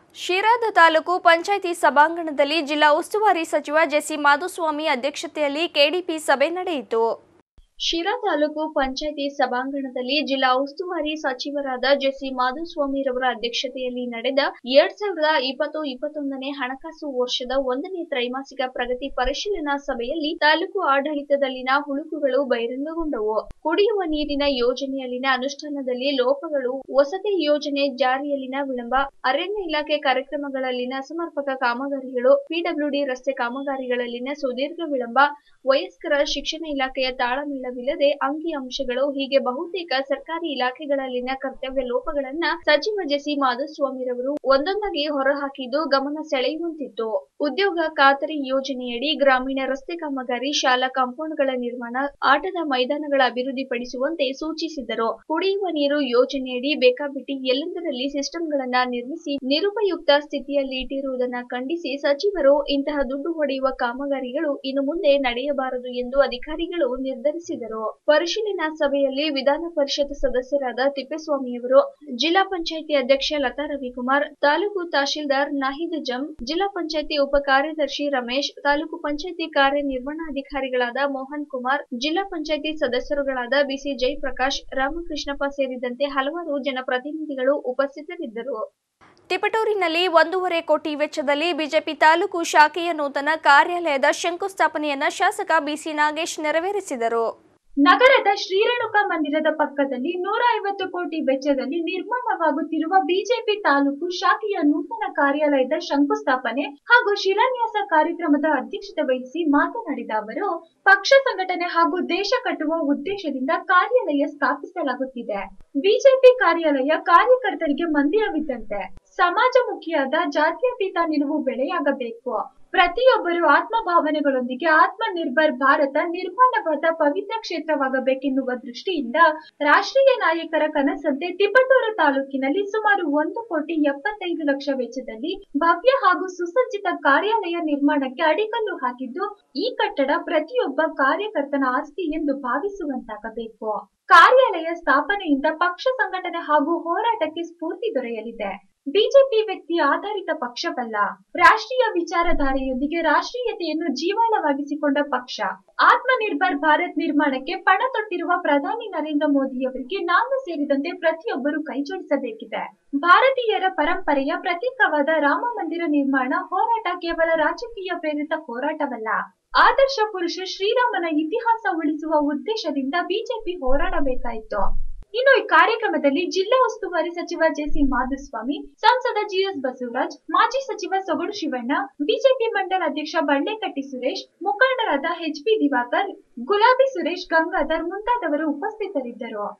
ಶಿರಾದ ತಾಲೂಕು ಪಂಚಾಯಿತಿ ಸಭಾಂಗಣದಲ್ಲಿ ಜಿಲ್ಲಾ ಉಸ್ತುವಾರಿ ಸಚಿವ ಜೆಸಿ ಮಾಧುಸ್ವಾಮಿ ಅಧ್ಯಕ್ಷತೆಯಲ್ಲಿ ಕೆಡಿಪಿ ಸಭೆ ನಡೆಯಿತು. ಶಿರಾ ತಾಲೂಕು ಪಂಚಾಯಿತಿ ಸಭಾಂಗಣದಲ್ಲಿ ಜಿಲ್ಲಾ ಉಸ್ತುವಾರಿ ಸಚಿವರಾದ ಜೆಸಿ ಮಾಧುಸ್ವಾಮಿರವರ ಅಧ್ಯಕ್ಷತೆಯಲ್ಲಿ ನಡೆದ ಎರಡ್ ಸಾವಿರದ ಇಪ್ಪತ್ತು ಇಪ್ಪತ್ತೊಂದನೇ ಹಣಕಾಸು ವರ್ಷದ ಒಂದನೇ ತ್ರೈಮಾಸಿಕ ಪ್ರಗತಿ ಪರಿಶೀಲನಾ ಸಭೆಯಲ್ಲಿ ತಾಲೂಕು ಆಡಳಿತದಲ್ಲಿನ ಹುಳುಕುಗಳು ಬಹಿರಂಗಗೊಂಡವು. ಕುಡಿಯುವ ನೀರಿನ ಯೋಜನೆಯಲ್ಲಿನ ಅನುಷ್ಠಾನದಲ್ಲಿ ಲೋಪಗಳು, ವಸತಿ ಯೋಜನೆ ಜಾರಿಯಲ್ಲಿನ ವಿಳಂಬ, ಅರಣ್ಯ ಇಲಾಖೆ ಕಾರ್ಯಕ್ರಮಗಳಲ್ಲಿನ ಸಮರ್ಪಕ ಕಾಮಗಾರಿಗಳು, ಪಿಡಬ್ಲ್ಯೂಡಿ ರಸ್ತೆ ಕಾಮಗಾರಿಗಳಲ್ಲಿನ ಸುದೀರ್ಘ ವಿಳಂಬ, ವಯಸ್ಕರ ಶಿಕ್ಷಣ ಇಲಾಖೆಯ ತಾಳಮೇಳವಿಲ್ಲದೆ ಅಂಕಿ ಅಂಶಗಳು, ಹೀಗೆ ಬಹುತೇಕ ಸರ್ಕಾರಿ ಇಲಾಖೆಗಳಲ್ಲಿನ ಕರ್ತವ್ಯ ಲೋಪಗಳನ್ನ ಸಚಿವ ಜೆಸಿ ಮಾಧುಸ್ವಾಮಿರವರು ಒಂದೊಂದಾಗಿ ಹೊರಹಾಕಿದ್ದು ಗಮನ ಸೆಳೆಯುವಂತಿತ್ತು. ಉದ್ಯೋಗ ಖಾತರಿ ಯೋಜನೆಯಡಿ ಗ್ರಾಮೀಣ ರಸ್ತೆ ಕಾಮಗಾರಿ, ಶಾಲಾ ಕಾಂಪೌಂಡ್ಗಳ ನಿರ್ಮಾಣ, ಆಟದ ಮೈದಾನಗಳ ಅಭಿವೃದ್ಧಿಪಡಿಸುವಂತೆ ಸೂಚಿಸಿದರು. ಕುಡಿಯುವ ನೀರು ಯೋಜನೆಯಡಿ ಬೇಕಾಬಿಟ್ಟಿ ಎಲ್ಲೆಂದರಲ್ಲಿ ಸಿಸ್ಟಂಗಳನ್ನ ನಿರ್ಮಿಸಿ ನಿರುಪಯುಕ್ತ ಸ್ಥಿತಿಯಲ್ಲಿ ಇಟ್ಟಿರುವುದನ್ನ ಖಂಡಿಸಿ ಸಚಿವರು ಇಂತಹ ದುಡ್ಡು ಹೊಡೆಯುವ ಕಾಮಗಾರಿಗಳು ಇನ್ನು ಮುಂದೆ ನಡೆಯಬಾರದು ಎಂದು ಅಧಿಕಾರಿಗಳು ನಿರ್ಧರಿಸಿದರು. ಪರಿಶೀಲನಾ ಸಭೆಯಲ್ಲಿ ವಿಧಾನ ಪರಿಷತ್ ಸದಸ್ಯರಾದ ತಿಪ್ಪೇಸ್ವಾಮಿಯವರು, ಜಿಲ್ಲಾ ಪಂಚಾಯಿತಿ ಅಧ್ಯಕ್ಷ ಲತಾ ರವಿಕುಮಾರ್, ತಾಲೂಕು ತಹಶೀಲ್ದಾರ್ ನಾಹಿದ್ ಜಂ, ಜಿಲ್ಲಾ ಪಂಚಾಯಿತಿ ಉಪ ಕಾರ್ಯದರ್ಶಿ ರಮೇಶ್, ತಾಲೂಕು ಪಂಚಾಯಿತಿ ಕಾರ್ಯನಿರ್ವಹಣಾಧಿಕಾರಿಗಳಾದ ಮೋಹನ್ ಕುಮಾರ್, ಜಿಲ್ಲಾ ಪಂಚಾಯಿತಿ ಸದಸ್ಯರುಗಳಾದ ಬಿಸಿ ಜಯಪ್ರಕಾಶ್, ರಾಮಕೃಷ್ಣಪ್ಪ ಸೇರಿದಂತೆ ಹಲವಾರು ಜನಪ್ರತಿನಿಧಿಗಳು ಉಪಸ್ಥಿತರಿದ್ದರು. ತಿಪಟೂರಿನಲ್ಲಿ ಒಂದೂವರೆ ಕೋಟಿ ವೆಚ್ಚದಲ್ಲಿ ಬಿಜೆಪಿ ತಾಲೂಕು ಶಾಖೆಯ ನೂತನ ಕಾರ್ಯಾಲಯದ ಶಂಕುಸ್ಥಾಪನೆಯನ್ನ ಶಾಸಕ ಬಿಸಿ ನಾಗೇಶ್ ನೆರವೇರಿಸಿದರು. ನಗರದ ಶ್ರೀರೇಣುಕಾ ಮಂದಿರದ ಪಕ್ಕದಲ್ಲಿ ನೂರ ಐವತ್ತು ಕೋಟಿ ವೆಚ್ಚದಲ್ಲಿ ನಿರ್ಮಾಣವಾಗುತ್ತಿರುವ ಬಿಜೆಪಿ ತಾಲೂಕು ಶಾಖೆಯ ನೂತನ ಕಾರ್ಯಾಲಯದ ಶಂಕುಸ್ಥಾಪನೆ ಹಾಗೂ ಶಿಲಾನ್ಯಾಸ ಕಾರ್ಯಕ್ರಮದ ಅಧ್ಯಕ್ಷತೆ ವಹಿಸಿ ಮಾತನಾಡಿದ ಅವರು, ಪಕ್ಷ ಸಂಘಟನೆ ಹಾಗೂ ದೇಶ ಕಟ್ಟುವ ಉದ್ದೇಶದಿಂದ ಕಾರ್ಯಾಲಯ ಸ್ಥಾಪಿಸಲಾಗುತ್ತಿದೆ. ಬಿಜೆಪಿ ಕಾರ್ಯಾಲಯ ಕಾರ್ಯಕರ್ತರಿಗೆ ಮಂದಿರವಿದ್ದಂತೆ ಸಮಾಜಮುಖಿಯಾದ ಜಾತ್ಯತೀತ ನಿಲುವು ಬೆಳೆಯಾಗಬೇಕು. ಪ್ರತಿಯೊಬ್ಬರು ಆತ್ಮಭಾವನೆಗಳೊಂದಿಗೆ ಆತ್ಮ ನಿರ್ಭರ್ ಭಾರತ ನಿರ್ಮಾಣವಾದ ಪವಿತ್ರ ಕ್ಷೇತ್ರವಾಗಬೇಕೆನ್ನುವ ದೃಷ್ಟಿಯಿಂದ ರಾಷ್ಟ್ರೀಯ ನಾಯಕರ ಕನಸಂತೆ ತಿಪಟೂರು ತಾಲೂಕಿನಲ್ಲಿ ಸುಮಾರು ಒಂದು ಕೋಟಿ ಎಪ್ಪತ್ತೈದು ಲಕ್ಷ ವೆಚ್ಚದಲ್ಲಿ ಭವ್ಯ ಹಾಗೂ ಸುಸಜ್ಜಿತ ಕಾರ್ಯಾಲಯ ನಿರ್ಮಾಣಕ್ಕೆ ಅಡಿಗಲ್ಲು ಹಾಕಿದ್ದು, ಈ ಕಟ್ಟಡ ಪ್ರತಿಯೊಬ್ಬ ಕಾರ್ಯಕರ್ತನ ಆಸ್ತಿ ಎಂದು ಭಾವಿಸುವಂತಾಗಬೇಕು. ಕಾರ್ಯಾಲಯ ಸ್ಥಾಪನೆಯಿಂದ ಪಕ್ಷ ಸಂಘಟನೆ ಹಾಗೂ ಹೋರಾಟಕ್ಕೆ ಸ್ಫೂರ್ತಿ ದೊರೆಯಲಿದೆ. ಬಿಜೆಪಿ ವ್ಯಕ್ತಿ ಆಧಾರಿತ ಪಕ್ಷವಲ್ಲ, ರಾಷ್ಟ್ರೀಯ ವಿಚಾರಧಾರೆಯೊಂದಿಗೆ ರಾಷ್ಟ್ರೀಯತೆಯನ್ನು ಜೀವಾಳವಾಗಿಸಿಕೊಂಡ ಪಕ್ಷ. ಆತ್ಮ ನಿರ್ಭರ್ ಭಾರತ್ ನಿರ್ಮಾಣಕ್ಕೆ ಪಣ ತೊಟ್ಟಿರುವ ಪ್ರಧಾನಿ ನರೇಂದ್ರ ಮೋದಿಯವರಿಗೆ ನಾನು ಸೇರಿದಂತೆ ಪ್ರತಿಯೊಬ್ಬರು ಕೈಜೋಡಿಸಬೇಕಿದೆ. ಭಾರತೀಯರ ಪರಂಪರೆಯ ಪ್ರತೀಕವಾದ ರಾಮ ಮಂದಿರ ನಿರ್ಮಾಣ ಹೋರಾಟ ಕೇವಲ ರಾಜಕೀಯ ಪ್ರೇರಿತ ಹೋರಾಟವಲ್ಲ, ಆದರ್ಶ ಪುರುಷ ಶ್ರೀರಾಮನ ಇತಿಹಾಸ ಉಳಿಸುವ ಉದ್ದೇಶದಿಂದ ಬಿಜೆಪಿ ಹೋರಾಡಬೇಕಾಯಿತು. ಇನ್ನು ಈ ಕಾರ್ಯಕ್ರಮದಲ್ಲಿ ಜಿಲ್ಲಾ ಉಸ್ತುವಾರಿ ಸಚಿವ ಜೆಸಿ ಮಾಧುಸ್ವಾಮಿ, ಸಂಸದ ಜಿಎಸ್ ಬಸವರಾಜ್, ಮಾಜಿ ಸಚಿವ ಸೊಗಡು ಶಿವಣ್ಣ, ಬಿಜೆಪಿ ಮಂಡಲ ಅಧ್ಯಕ್ಷ ಬಂಡೆಕಟ್ಟಿ ಸುರೇಶ್, ಮುಖಂಡರಾದ ಎಚ್ ಪಿ ದಿವಾಕರ್, ಗುಲಾಬಿ ಸುರೇಶ್, ಗಂಗಾಧರ್ ಮುಂತಾದವರು ಉಪಸ್ಥಿತರಿದ್ದರು.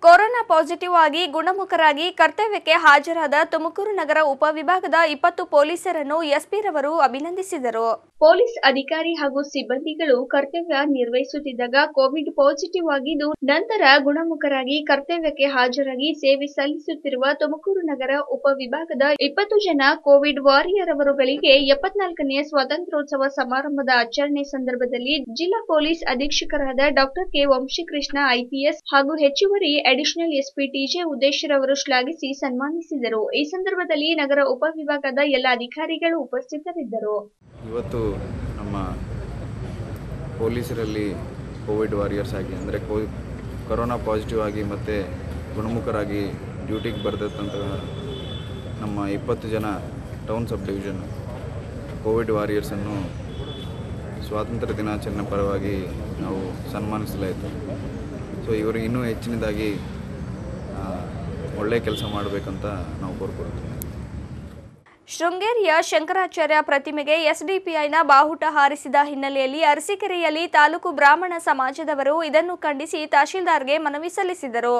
ಕೊರೋನಾ ಪಾಸಿಟಿವ್ ಆಗಿ ಗುಣಮುಖರಾಗಿ ಕರ್ತವ್ಯಕ್ಕೆ ಹಾಜರಾದ ತುಮಕೂರು ನಗರ ಉಪವಿಭಾಗದ ಇಪ್ಪತ್ತು ಪೊಲೀಸರನ್ನು ಎಸ್ಪಿ ರವರು ಅಭಿನಂದಿಸಿದರು. ಪೊಲೀಸ್ ಅಧಿಕಾರಿ ಹಾಗೂ ಸಿಬ್ಬಂದಿಗಳು ಕರ್ತವ್ಯ ನಿರ್ವಹಿಸುತ್ತಿದ್ದಾಗ ಕೋವಿಡ್ ಪಾಸಿಟಿವ್ ಆಗಿದ್ದು ನಂತರ ಗುಣಮುಖರಾಗಿ ಕರ್ತವ್ಯಕ್ಕೆ ಹಾಜರಾಗಿ ಸೇವೆ ಸಲ್ಲಿಸುತ್ತಿರುವ ತುಮಕೂರು ನಗರ ಉಪವಿಭಾಗದ ಇಪ್ಪತ್ತು ಜನ ಕೋವಿಡ್ ವಾರಿಯರ್ ಅವರುಗಳಿಗೆ ಎಪ್ಪತ್ನಾಲ್ಕನೇ ಸ್ವಾತಂತ್ರ್ಯೋತ್ಸವ ಸಮಾರಂಭದ ಆಚರಣೆ ಸಂದರ್ಭದಲ್ಲಿ ಜಿಲ್ಲಾ ಪೊಲೀಸ್ ಅಧೀಕ್ಷಕರಾದ ಡಾಕ್ಟರ್ ಕೆ ವಂಶೀಕೃಷ್ಣ ಐಪಿಎಸ್ ಹಾಗೂ ಹೆಚ್ಚುವರಿ ಅಡಿಷನಲ್ ಎಸ್ಪಿ ಟಿಜೆ ಉದ್ದೇಶ್ ರವರು ಶ್ಲಾಘಿಸಿ ಸನ್ಮಾನಿಸಿದರು. ಈ ಸಂದರ್ಭದಲ್ಲಿ ನಗರ ಉಪವಿಭಾಗದ ಎಲ್ಲ ಅಧಿಕಾರಿಗಳು ಉಪಸ್ಥಿತರಿದ್ದರು. ಇವತ್ತು ನಮ್ಮ ಪೊಲೀಸರಲ್ಲಿ ಕೋವಿಡ್ ವಾರಿಯರ್ಸ್ ಆಗಿ ಅಂದರೆ ಕೋ ಕೊರೋನಾ ಪಾಸಿಟಿವ್ ಆಗಿ ಮತ್ತು ಗುಣಮುಖರಾಗಿ ಡ್ಯೂಟಿಗೆ ಬರೆದಂಥ ನಮ್ಮ ಇಪ್ಪತ್ತು ಜನ ಟೌನ್ ಸಬ್ ಡಿವಿಷನ್ ಕೋವಿಡ್ ವಾರಿಯರ್ಸನ್ನು ಸ್ವಾತಂತ್ರ್ಯ ದಿನಾಚರಣೆ ಪರವಾಗಿ ನಾವು ಸನ್ಮಾನಿಸಲಾಯಿತು. ಸೊ ಇವರು ಇನ್ನೂ ಹೆಚ್ಚಿನದಾಗಿ ಒಳ್ಳೆಯ ಕೆಲಸ ಮಾಡಬೇಕಂತ ನಾವು ಕೋರ್ಕೊಳ್ತೀವಿ. ಶೃಂಗೇರಿಯ ಶಂಕರಾಚಾರ್ಯ ಪ್ರತಿಮೆಗೆ ಎಸ್ಡಿಪಿಐನ ಬಾವುಟ ಹಾರಿಸಿದ ಹಿನ್ನೆಲೆಯಲ್ಲಿ ಅರಸೀಕೆರೆಯಲ್ಲಿ ತಾಲೂಕು ಬ್ರಾಹ್ಮಣ ಸಮಾಜದವರು ಇದನ್ನು ಖಂಡಿಸಿ ತಹಶೀಲ್ದಾರ್ಗೆ ಮನವಿ ಸಲ್ಲಿಸಿದರು.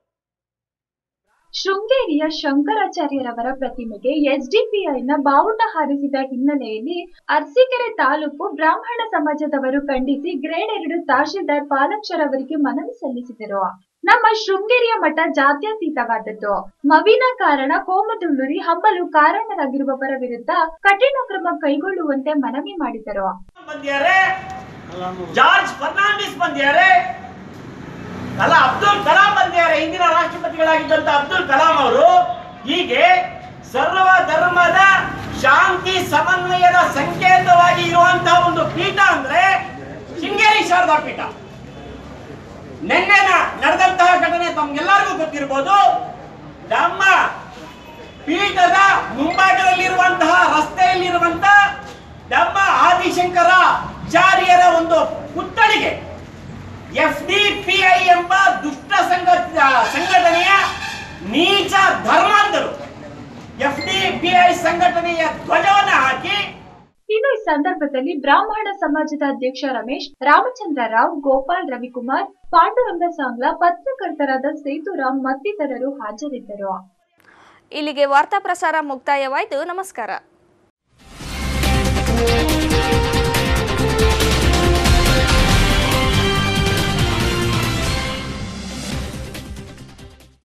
ಶೃಂಗೇರಿಯ ಶಂಕರಾಚಾರ್ಯರವರ ಪ್ರತಿಮೆಗೆ ಎಸ್ಡಿಪಿಐನ ಬಾವುಟ ಹಾರಿಸಿದ ಹಿನ್ನೆಲೆಯಲ್ಲಿ ಅರಸೀಕೆರೆ ತಾಲೂಕು ಬ್ರಾಹ್ಮಣ ಸಮಾಜದವರು ಖಂಡಿಸಿ ಗ್ರೇಡ್ ಎರಡು ತಹಶೀಲ್ದಾರ್ ಪಾಲಕ್ಷರ್ ಅವರಿಗೆ ಮನವಿ ಸಲ್ಲಿಸಿದರು. ನಮ್ಮ ಶೃಂಗೇರಿಯ ಮಠ ಜಾತ್ಯತೀತವಾದದ್ದು. ಮವಿನ ಕಾರಣ ಕೋಮದುಳ್ಳೂರಿ ಹಬ್ಬಲು ಕಾರಣರಾಗಿರುವವರ ವಿರುದ್ಧ ಕಠಿಣ ಕ್ರಮ ಕೈಗೊಳ್ಳುವಂತೆ ಮನವಿ ಮಾಡಿದರು. ಜಾರ್ಜ್ ಫರ್ನಾಂಡಿಸ್ ಬಂದಿದ್ದಾರೆ, ಅಲ್ಲ ಅಬ್ದುಲ್ ಕಲಾಂ ಬಂದಿದ್ದಾರೆ, ಹಿಂದಿನ ರಾಷ್ಟ್ರಪತಿಗಳಾಗಿದ್ದಂತ ಅಬ್ದುಲ್ ಕಲಾಂ ಅವರು. ಹೀಗೆ ಸರ್ವ ಧರ್ಮದ ಶಾಂತಿ ಸಮನ್ವಯದ ಸಂಕೇತವಾಗಿ ಇರುವಂತಹ ಒಂದು ಪೀಠ ಅಂದ್ರೆ ಶೃಂಗೇರಿ ಶಾರದಾ ಪೀಠ. ನಿನ್ನೆ ನಡೆದಂತಹ ಘಟನೆ ತಮ್ಗೆಲ್ಲರಿಗೂ ಗೊತ್ತಿರಬಹುದು. ನಮ್ಮ ಪೀಠದ ಮುಂಭಾಗದಲ್ಲಿರುವಂತಹ ರಸ್ತೆಯಲ್ಲಿರುವಂತಹ ನಮ್ಮ ಆದಿಶಂಕರ ಚಾರ್ಯರ ಒಂದು ಪುತ್ಥಳಿಗೆ ಎಫ್ ಡಿ ಪಿ ಐ ಎಂಬ ದುಷ್ಟ ಸಂಘಟನೆಯ ನೀಚ ಧರ್ಮಾಂಧರು ಎಫ್ ಡಿ ಪಿ ಐ ಸಂಘಟನೆಯ ಧ್ವಜವನ್ನು ಹಾಕಿ. ಇನ್ನು ಈ ಸಂದರ್ಭದಲ್ಲಿ ಬ್ರಾಹ್ಮಣ ಸಮಾಜದ ಅಧ್ಯಕ್ಷ ರಮೇಶ್, ರಾಮಚಂದ್ರ ರಾವ್, ಗೋಪಾಲ್, ರವಿಕುಮಾರ್, ಪಾಂಡುರಂಗ ಸಾಂಗ್ಲಾ, ಪತ್ರಕರ್ತರಾದ ಸೇತುರಾಮ್ ಮತ್ತಿತರರು ಹಾಜರಿದ್ದರು. ಇಲ್ಲಿಗೆ ವಾರ್ತಾ ಪ್ರಸಾರ ಮುಕ್ತಾಯವಾಯಿತು. ನಮಸ್ಕಾರ.